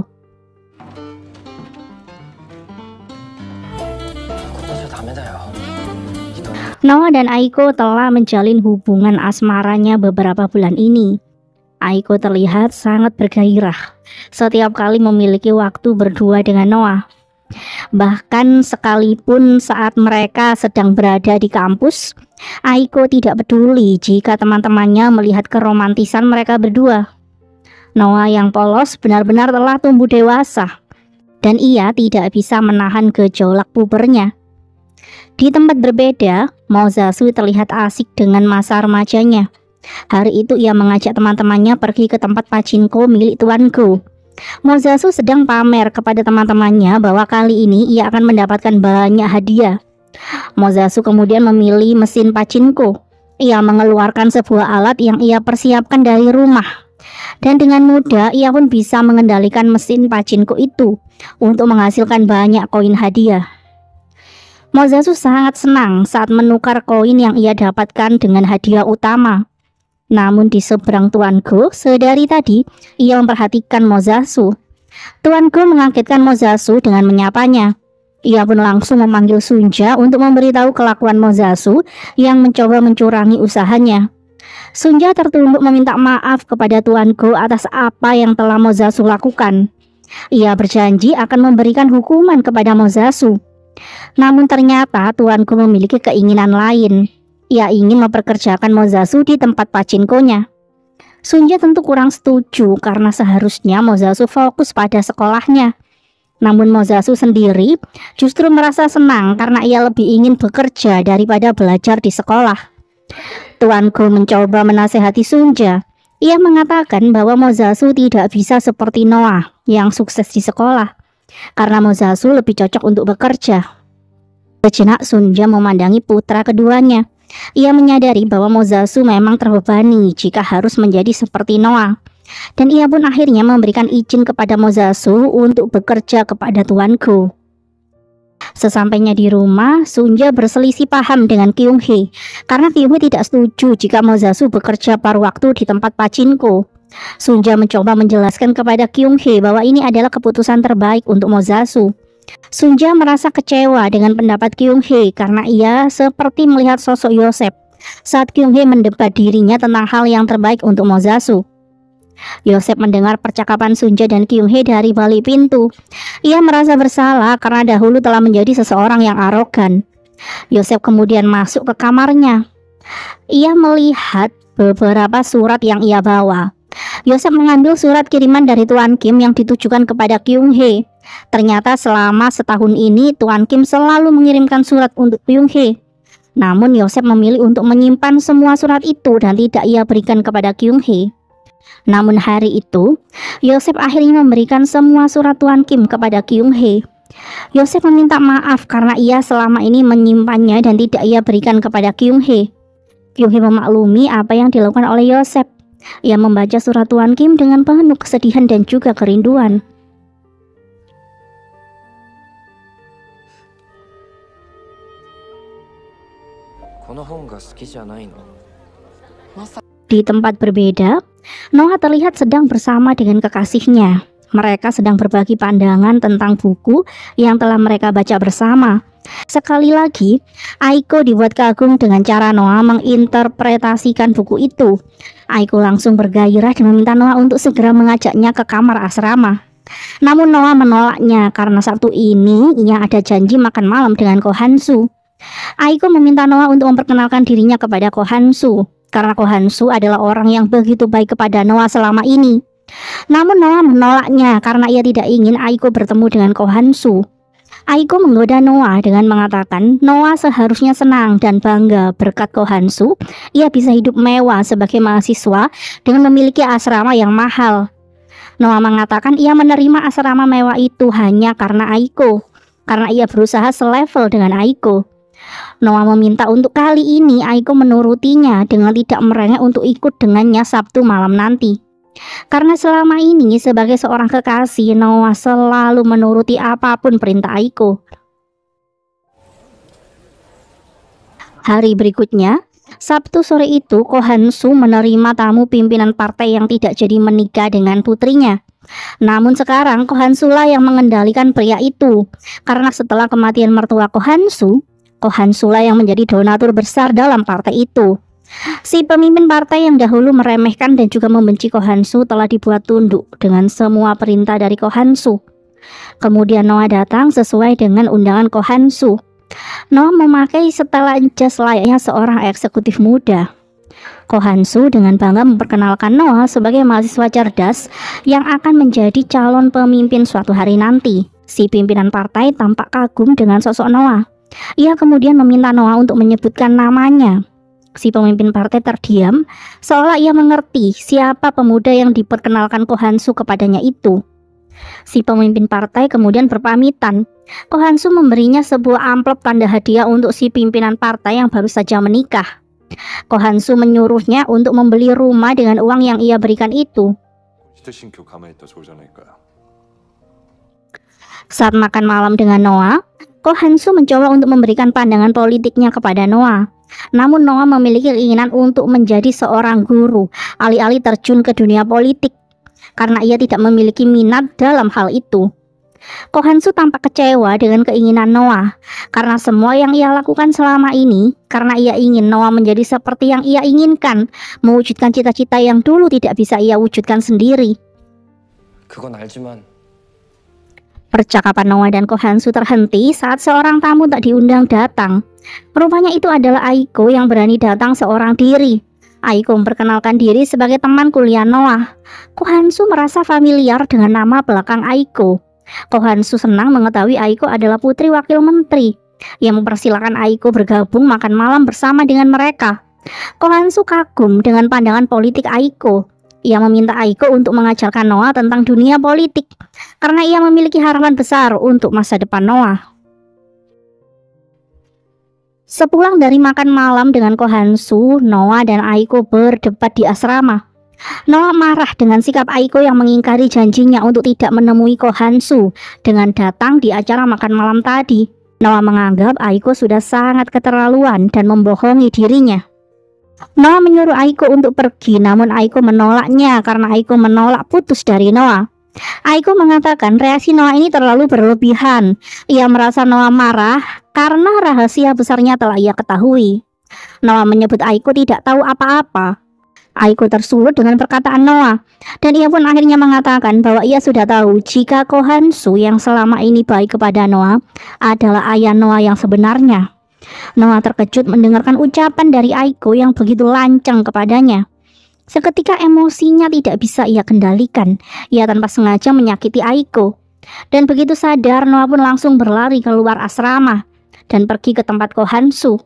Noah dan Aiko telah menjalin hubungan asmaranya beberapa bulan ini. Aiko terlihat sangat bergairah setiap kali memiliki waktu berdua dengan Noah. Bahkan sekalipun saat mereka sedang berada di kampus, Aiko tidak peduli jika teman-temannya melihat keromantisan mereka berdua. Noah yang polos benar-benar telah tumbuh dewasa, dan ia tidak bisa menahan gejolak pubernya. Di tempat berbeda, Mozasu terlihat asik dengan masa remajanya. Hari itu ia mengajak teman-temannya pergi ke tempat pachinko milik Tuan Go. Mozasu sedang pamer kepada teman-temannya bahwa kali ini ia akan mendapatkan banyak hadiah. Mozasu kemudian memilih mesin pachinko. Ia mengeluarkan sebuah alat yang ia persiapkan dari rumah. Dan dengan mudah ia pun bisa mengendalikan mesin pachinko itu untuk menghasilkan banyak koin hadiah. Mozasu sangat senang saat menukar koin yang ia dapatkan dengan hadiah utama. Namun di seberang Tuan Go, sedari tadi ia memperhatikan Mozasu. Tuan Go mengagetkan Mozasu dengan menyapanya. Ia pun langsung memanggil Sunja untuk memberitahu kelakuan Mozasu yang mencoba mencurangi usahanya. Sunja tertunduk meminta maaf kepada Tuan Go atas apa yang telah Mozasu lakukan. Ia berjanji akan memberikan hukuman kepada Mozasu. Namun ternyata Tuan Go memiliki keinginan lain. Ia ingin memperkerjakan Mozasu di tempat pachinkonya. Sunja tentu kurang setuju karena seharusnya Mozasu fokus pada sekolahnya. Namun Mozasu sendiri justru merasa senang karena ia lebih ingin bekerja daripada belajar di sekolah. Tuan Go mencoba menasehati Sunja. Ia mengatakan bahwa Mozasu tidak bisa seperti Noah yang sukses di sekolah, karena Mozasu lebih cocok untuk bekerja. Sejenak Sunja memandangi putra keduanya. Ia menyadari bahwa Mozasu memang terbebani jika harus menjadi seperti Noah. Dan ia pun akhirnya memberikan izin kepada Mozasu untuk bekerja kepada Tuan Go. Sesampainya di rumah, Sunja berselisih paham dengan Kyung Hee karena Kyung Hee tidak setuju jika Mozasu bekerja paruh waktu di tempat pachinko. Sunja mencoba menjelaskan kepada Kyung Hee bahwa ini adalah keputusan terbaik untuk Mozasu. Sunja merasa kecewa dengan pendapat Kyung Hee karena ia seperti melihat sosok Yosef saat Kyung Hee mendebat dirinya tentang hal yang terbaik untuk Mozasu. Yosef mendengar percakapan Sunja dan Kyung Hee dari balik pintu. Ia merasa bersalah karena dahulu telah menjadi seseorang yang arogan. Yosef kemudian masuk ke kamarnya. Ia melihat beberapa surat yang ia bawa. Yosef mengambil surat kiriman dari Tuan Kim yang ditujukan kepada Kyung Hee. Ternyata selama setahun ini Tuan Kim selalu mengirimkan surat untuk Kyung Hee. Namun Yosef memilih untuk menyimpan semua surat itu dan tidak ia berikan kepada Kyung Hee. Namun hari itu, Yosef akhirnya memberikan semua surat Tuan Kim kepada Kyung Hee. Yosef meminta maaf karena ia selama ini menyimpannya dan tidak ia berikan kepada Kyung Hee. Kyung Hee memaklumi apa yang dilakukan oleh Yosef. Ia membaca surat Tuan Kim dengan penuh kesedihan dan juga kerinduan. Di tempat berbeda, Noah terlihat sedang bersama dengan kekasihnya. Mereka sedang berbagi pandangan tentang buku yang telah mereka baca bersama. Sekali lagi, Aiko dibuat kagum dengan cara Noah menginterpretasikan buku itu. Aiko langsung bergairah dan meminta Noah untuk segera mengajaknya ke kamar asrama. Namun Noah menolaknya karena Sabtu ini ia ada janji makan malam dengan Ko Han-soo. Aiko meminta Noah untuk memperkenalkan dirinya kepada Ko Han-soo, karena Ko Han-soo adalah orang yang begitu baik kepada Noah selama ini. Namun Noah menolaknya karena ia tidak ingin Aiko bertemu dengan Ko Han-soo. Aiko menggoda Noah dengan mengatakan Noah seharusnya senang dan bangga berkat Ko Han-soo. Ia bisa hidup mewah sebagai mahasiswa dengan memiliki asrama yang mahal. Noah mengatakan ia menerima asrama mewah itu hanya karena Aiko, karena ia berusaha selevel dengan Aiko. Noah meminta untuk kali ini Aiko menurutinya dengan tidak merengek untuk ikut dengannya Sabtu malam nanti. Karena selama ini sebagai seorang kekasih, Noah selalu menuruti apapun perintah Aiko. Hari berikutnya, Sabtu sore itu, Ko Han-soo menerima tamu pimpinan partai yang tidak jadi menikah dengan putrinya. Namun sekarang Ko Han-soo lah yang mengendalikan pria itu, karena setelah kematian mertua Ko Han-soo, Ko Han-soo lah yang menjadi donatur besar dalam partai itu. Si pemimpin partai yang dahulu meremehkan dan juga membenci Ko Han-soo telah dibuat tunduk dengan semua perintah dari Ko Han-soo. Kemudian Noah datang sesuai dengan undangan Ko Han-soo. Noah memakai setelan jas layaknya seorang eksekutif muda. Ko Han-soo dengan bangga memperkenalkan Noah sebagai mahasiswa cerdas yang akan menjadi calon pemimpin suatu hari nanti. Si pimpinan partai tampak kagum dengan sosok Noah. Ia kemudian meminta Noah untuk menyebutkan namanya. Si pemimpin partai terdiam, seolah ia mengerti siapa pemuda yang diperkenalkan Ko Han-soo kepadanya itu. Si pemimpin partai kemudian berpamitan. Ko Han-soo memberinya sebuah amplop tanda hadiah untuk si pimpinan partai yang baru saja menikah. Ko Han-soo menyuruhnya untuk membeli rumah dengan uang yang ia berikan itu. Saat makan malam dengan Noah, Ko Han-soo mencoba untuk memberikan pandangan politiknya kepada Noah. Namun Noah memiliki keinginan untuk menjadi seorang guru, alih-alih terjun ke dunia politik, karena ia tidak memiliki minat dalam hal itu. Ko Han-soo tampak kecewa dengan keinginan Noah, karena semua yang ia lakukan selama ini, karena ia ingin Noah menjadi seperti yang ia inginkan, mewujudkan cita-cita yang dulu tidak bisa ia wujudkan sendiri. 그건 알지만 Percakapan Noah dan Ko Han-soo terhenti saat seorang tamu tak diundang datang. Rupanya itu adalah Aiko yang berani datang seorang diri. Aiko memperkenalkan diri sebagai teman kuliah Noah. Ko Han-soo merasa familiar dengan nama belakang Aiko. Ko Hansu senang mengetahui Aiko adalah putri wakil menteri. Ia mempersilahkan Aiko bergabung makan malam bersama dengan mereka. Ko Hansu kagum dengan pandangan politik Aiko. Ia meminta Aiko untuk mengajarkan Noah tentang dunia politik karena ia memiliki harapan besar untuk masa depan Noah. Sepulang dari makan malam dengan Ko Hansu, Noah dan Aiko berdebat di asrama. Noah marah dengan sikap Aiko yang mengingkari janjinya untuk tidak menemui Ko Hansu dengan datang di acara makan malam tadi. Noah menganggap Aiko sudah sangat keterlaluan dan membohongi dirinya. Noah menyuruh Aiko untuk pergi, namun Aiko menolaknya karena Aiko menolak putus dari Noah. Aiko mengatakan reaksi Noah ini terlalu berlebihan. Ia merasa Noah marah karena rahasia besarnya telah ia ketahui. Noah menyebut Aiko tidak tahu apa-apa. Aiko tersulut dengan perkataan Noah, dan ia pun akhirnya mengatakan bahwa ia sudah tahu jika Ko Hansu yang selama ini baik kepada Noah adalah ayah Noah yang sebenarnya. Noah terkejut mendengarkan ucapan dari Aiko yang begitu lancang kepadanya. Seketika emosinya tidak bisa ia kendalikan. Ia tanpa sengaja menyakiti Aiko. Dan begitu sadar, Noah pun langsung berlari keluar asrama dan pergi ke tempat Ko Hansu.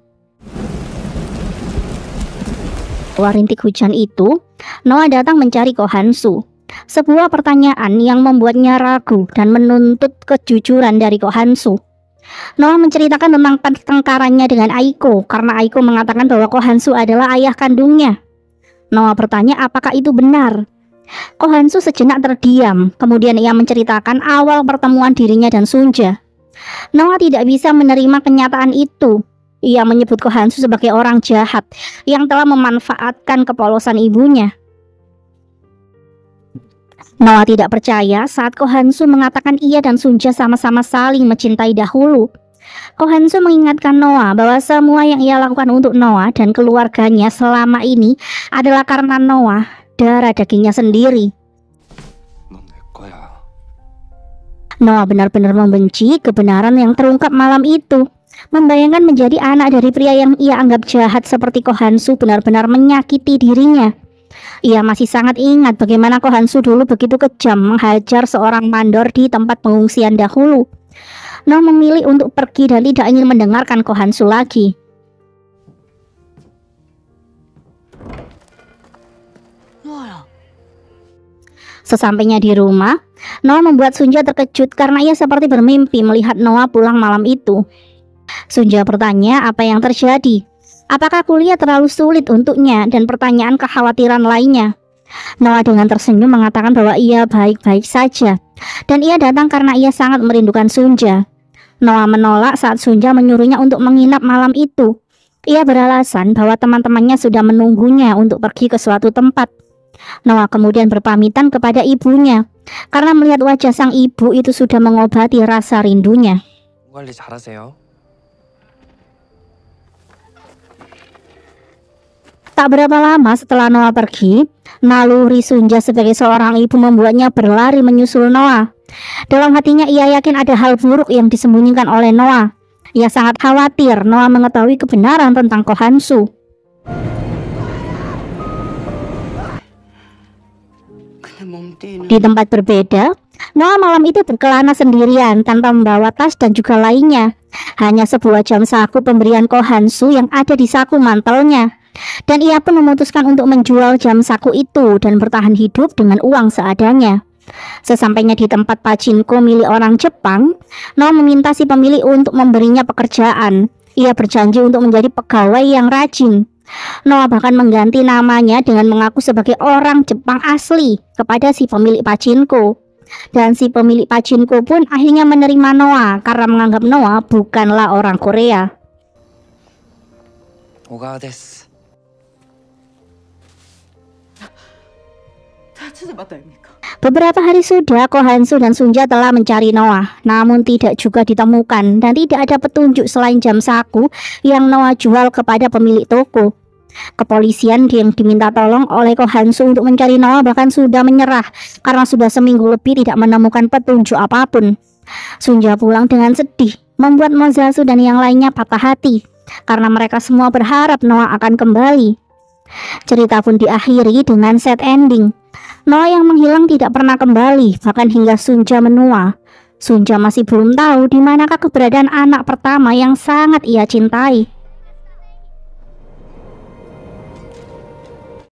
Setelah rintik hujan itu, Noah datang mencari Ko Hansu. Sebuah pertanyaan yang membuatnya ragu dan menuntut kejujuran dari Ko Hansu. Noah menceritakan tentang pertengkarannya dengan Aiko karena Aiko mengatakan bahwa Ko Hansu adalah ayah kandungnya. Noah bertanya apakah itu benar. Ko Hansu sejenak terdiam, kemudian ia menceritakan awal pertemuan dirinya dan Sunja. Noah tidak bisa menerima kenyataan itu. Ia menyebut Ko Hansu sebagai orang jahat yang telah memanfaatkan kepolosan ibunya. Noah tidak percaya saat Ko Hansu mengatakan ia dan Sunja sama-sama saling mencintai dahulu. Ko Hansu mengingatkan Noah bahwa semua yang ia lakukan untuk Noah dan keluarganya selama ini adalah karena Noah, darah dagingnya sendiri. 넌 내 거야. Noah benar-benar membenci kebenaran yang terungkap malam itu. Membayangkan menjadi anak dari pria yang ia anggap jahat seperti Ko Hansu benar-benar menyakiti dirinya. Ia masih sangat ingat bagaimana Ko Hansu dulu begitu kejam menghajar seorang mandor di tempat pengungsian dahulu. Noah memilih untuk pergi dan tidak ingin mendengarkan Ko Hansu lagi. Noah, Sesampainya di rumah, Noah membuat Sunja terkejut karena ia seperti bermimpi melihat Noah pulang malam itu. Sunja bertanya apa yang terjadi. Apakah kuliah terlalu sulit untuknya dan pertanyaan kekhawatiran lainnya. Noah dengan tersenyum mengatakan bahwa ia baik-baik saja dan ia datang karena ia sangat merindukan Sunja. Noah menolak saat Sunja menyuruhnya untuk menginap malam itu. Ia beralasan bahwa teman-temannya sudah menunggunya untuk pergi ke suatu tempat. Noah kemudian berpamitan kepada ibunya karena melihat wajah sang ibu itu sudah mengobati rasa rindunya. 관리 잘하세요. Tak berapa lama setelah Noah pergi, naluri Sunja sebagai seorang ibu membuatnya berlari menyusul Noah. Dalam hatinya ia yakin ada hal buruk yang disembunyikan oleh Noah. Ia sangat khawatir Noah mengetahui kebenaran tentang Ko Hansu. 근데 몸띠는 Di tempat berbeda, Noah malam itu berkelana sendirian tanpa membawa tas dan juga lainnya. Hanya sebuah jam saku pemberian Ko Hansu yang ada di saku mantelnya. Dan ia pun memutuskan untuk menjual jam saku itu dan bertahan hidup dengan uang seadanya. Sesampainya di tempat pachinko milik orang Jepang, Noah meminta si pemilik untuk memberinya pekerjaan. Ia berjanji untuk menjadi pegawai yang rajin. Noah bahkan mengganti namanya dengan mengaku sebagai orang Jepang asli kepada si pemilik pachinko. Dan si pemilik pachinko pun akhirnya menerima Noah karena menganggap Noah bukanlah orang Korea. 오가 데스. 다 찾아봤다 아닙니까? Beberapa hari sudah Ko Hansu dan Sunja telah mencari Noah, namun tidak juga ditemukan dan tidak ada petunjuk selain jam saku yang Noah jual kepada pemilik toko. Kepolisian yang diminta tolong oleh Ko Hansu untuk mencari Noah bahkan sudah menyerah karena sudah seminggu lebih tidak menemukan petunjuk apapun. Sunja pulang dengan sedih, membuat Mozasu dan yang lainnya patah hati karena mereka semua berharap Noah akan kembali. Cerita pun diakhiri dengan sad ending. Noah yang menghilang tidak pernah kembali, bahkan hingga Sunja menua. Sunja masih belum tahu di manakah keberadaan anak pertama yang sangat ia cintai.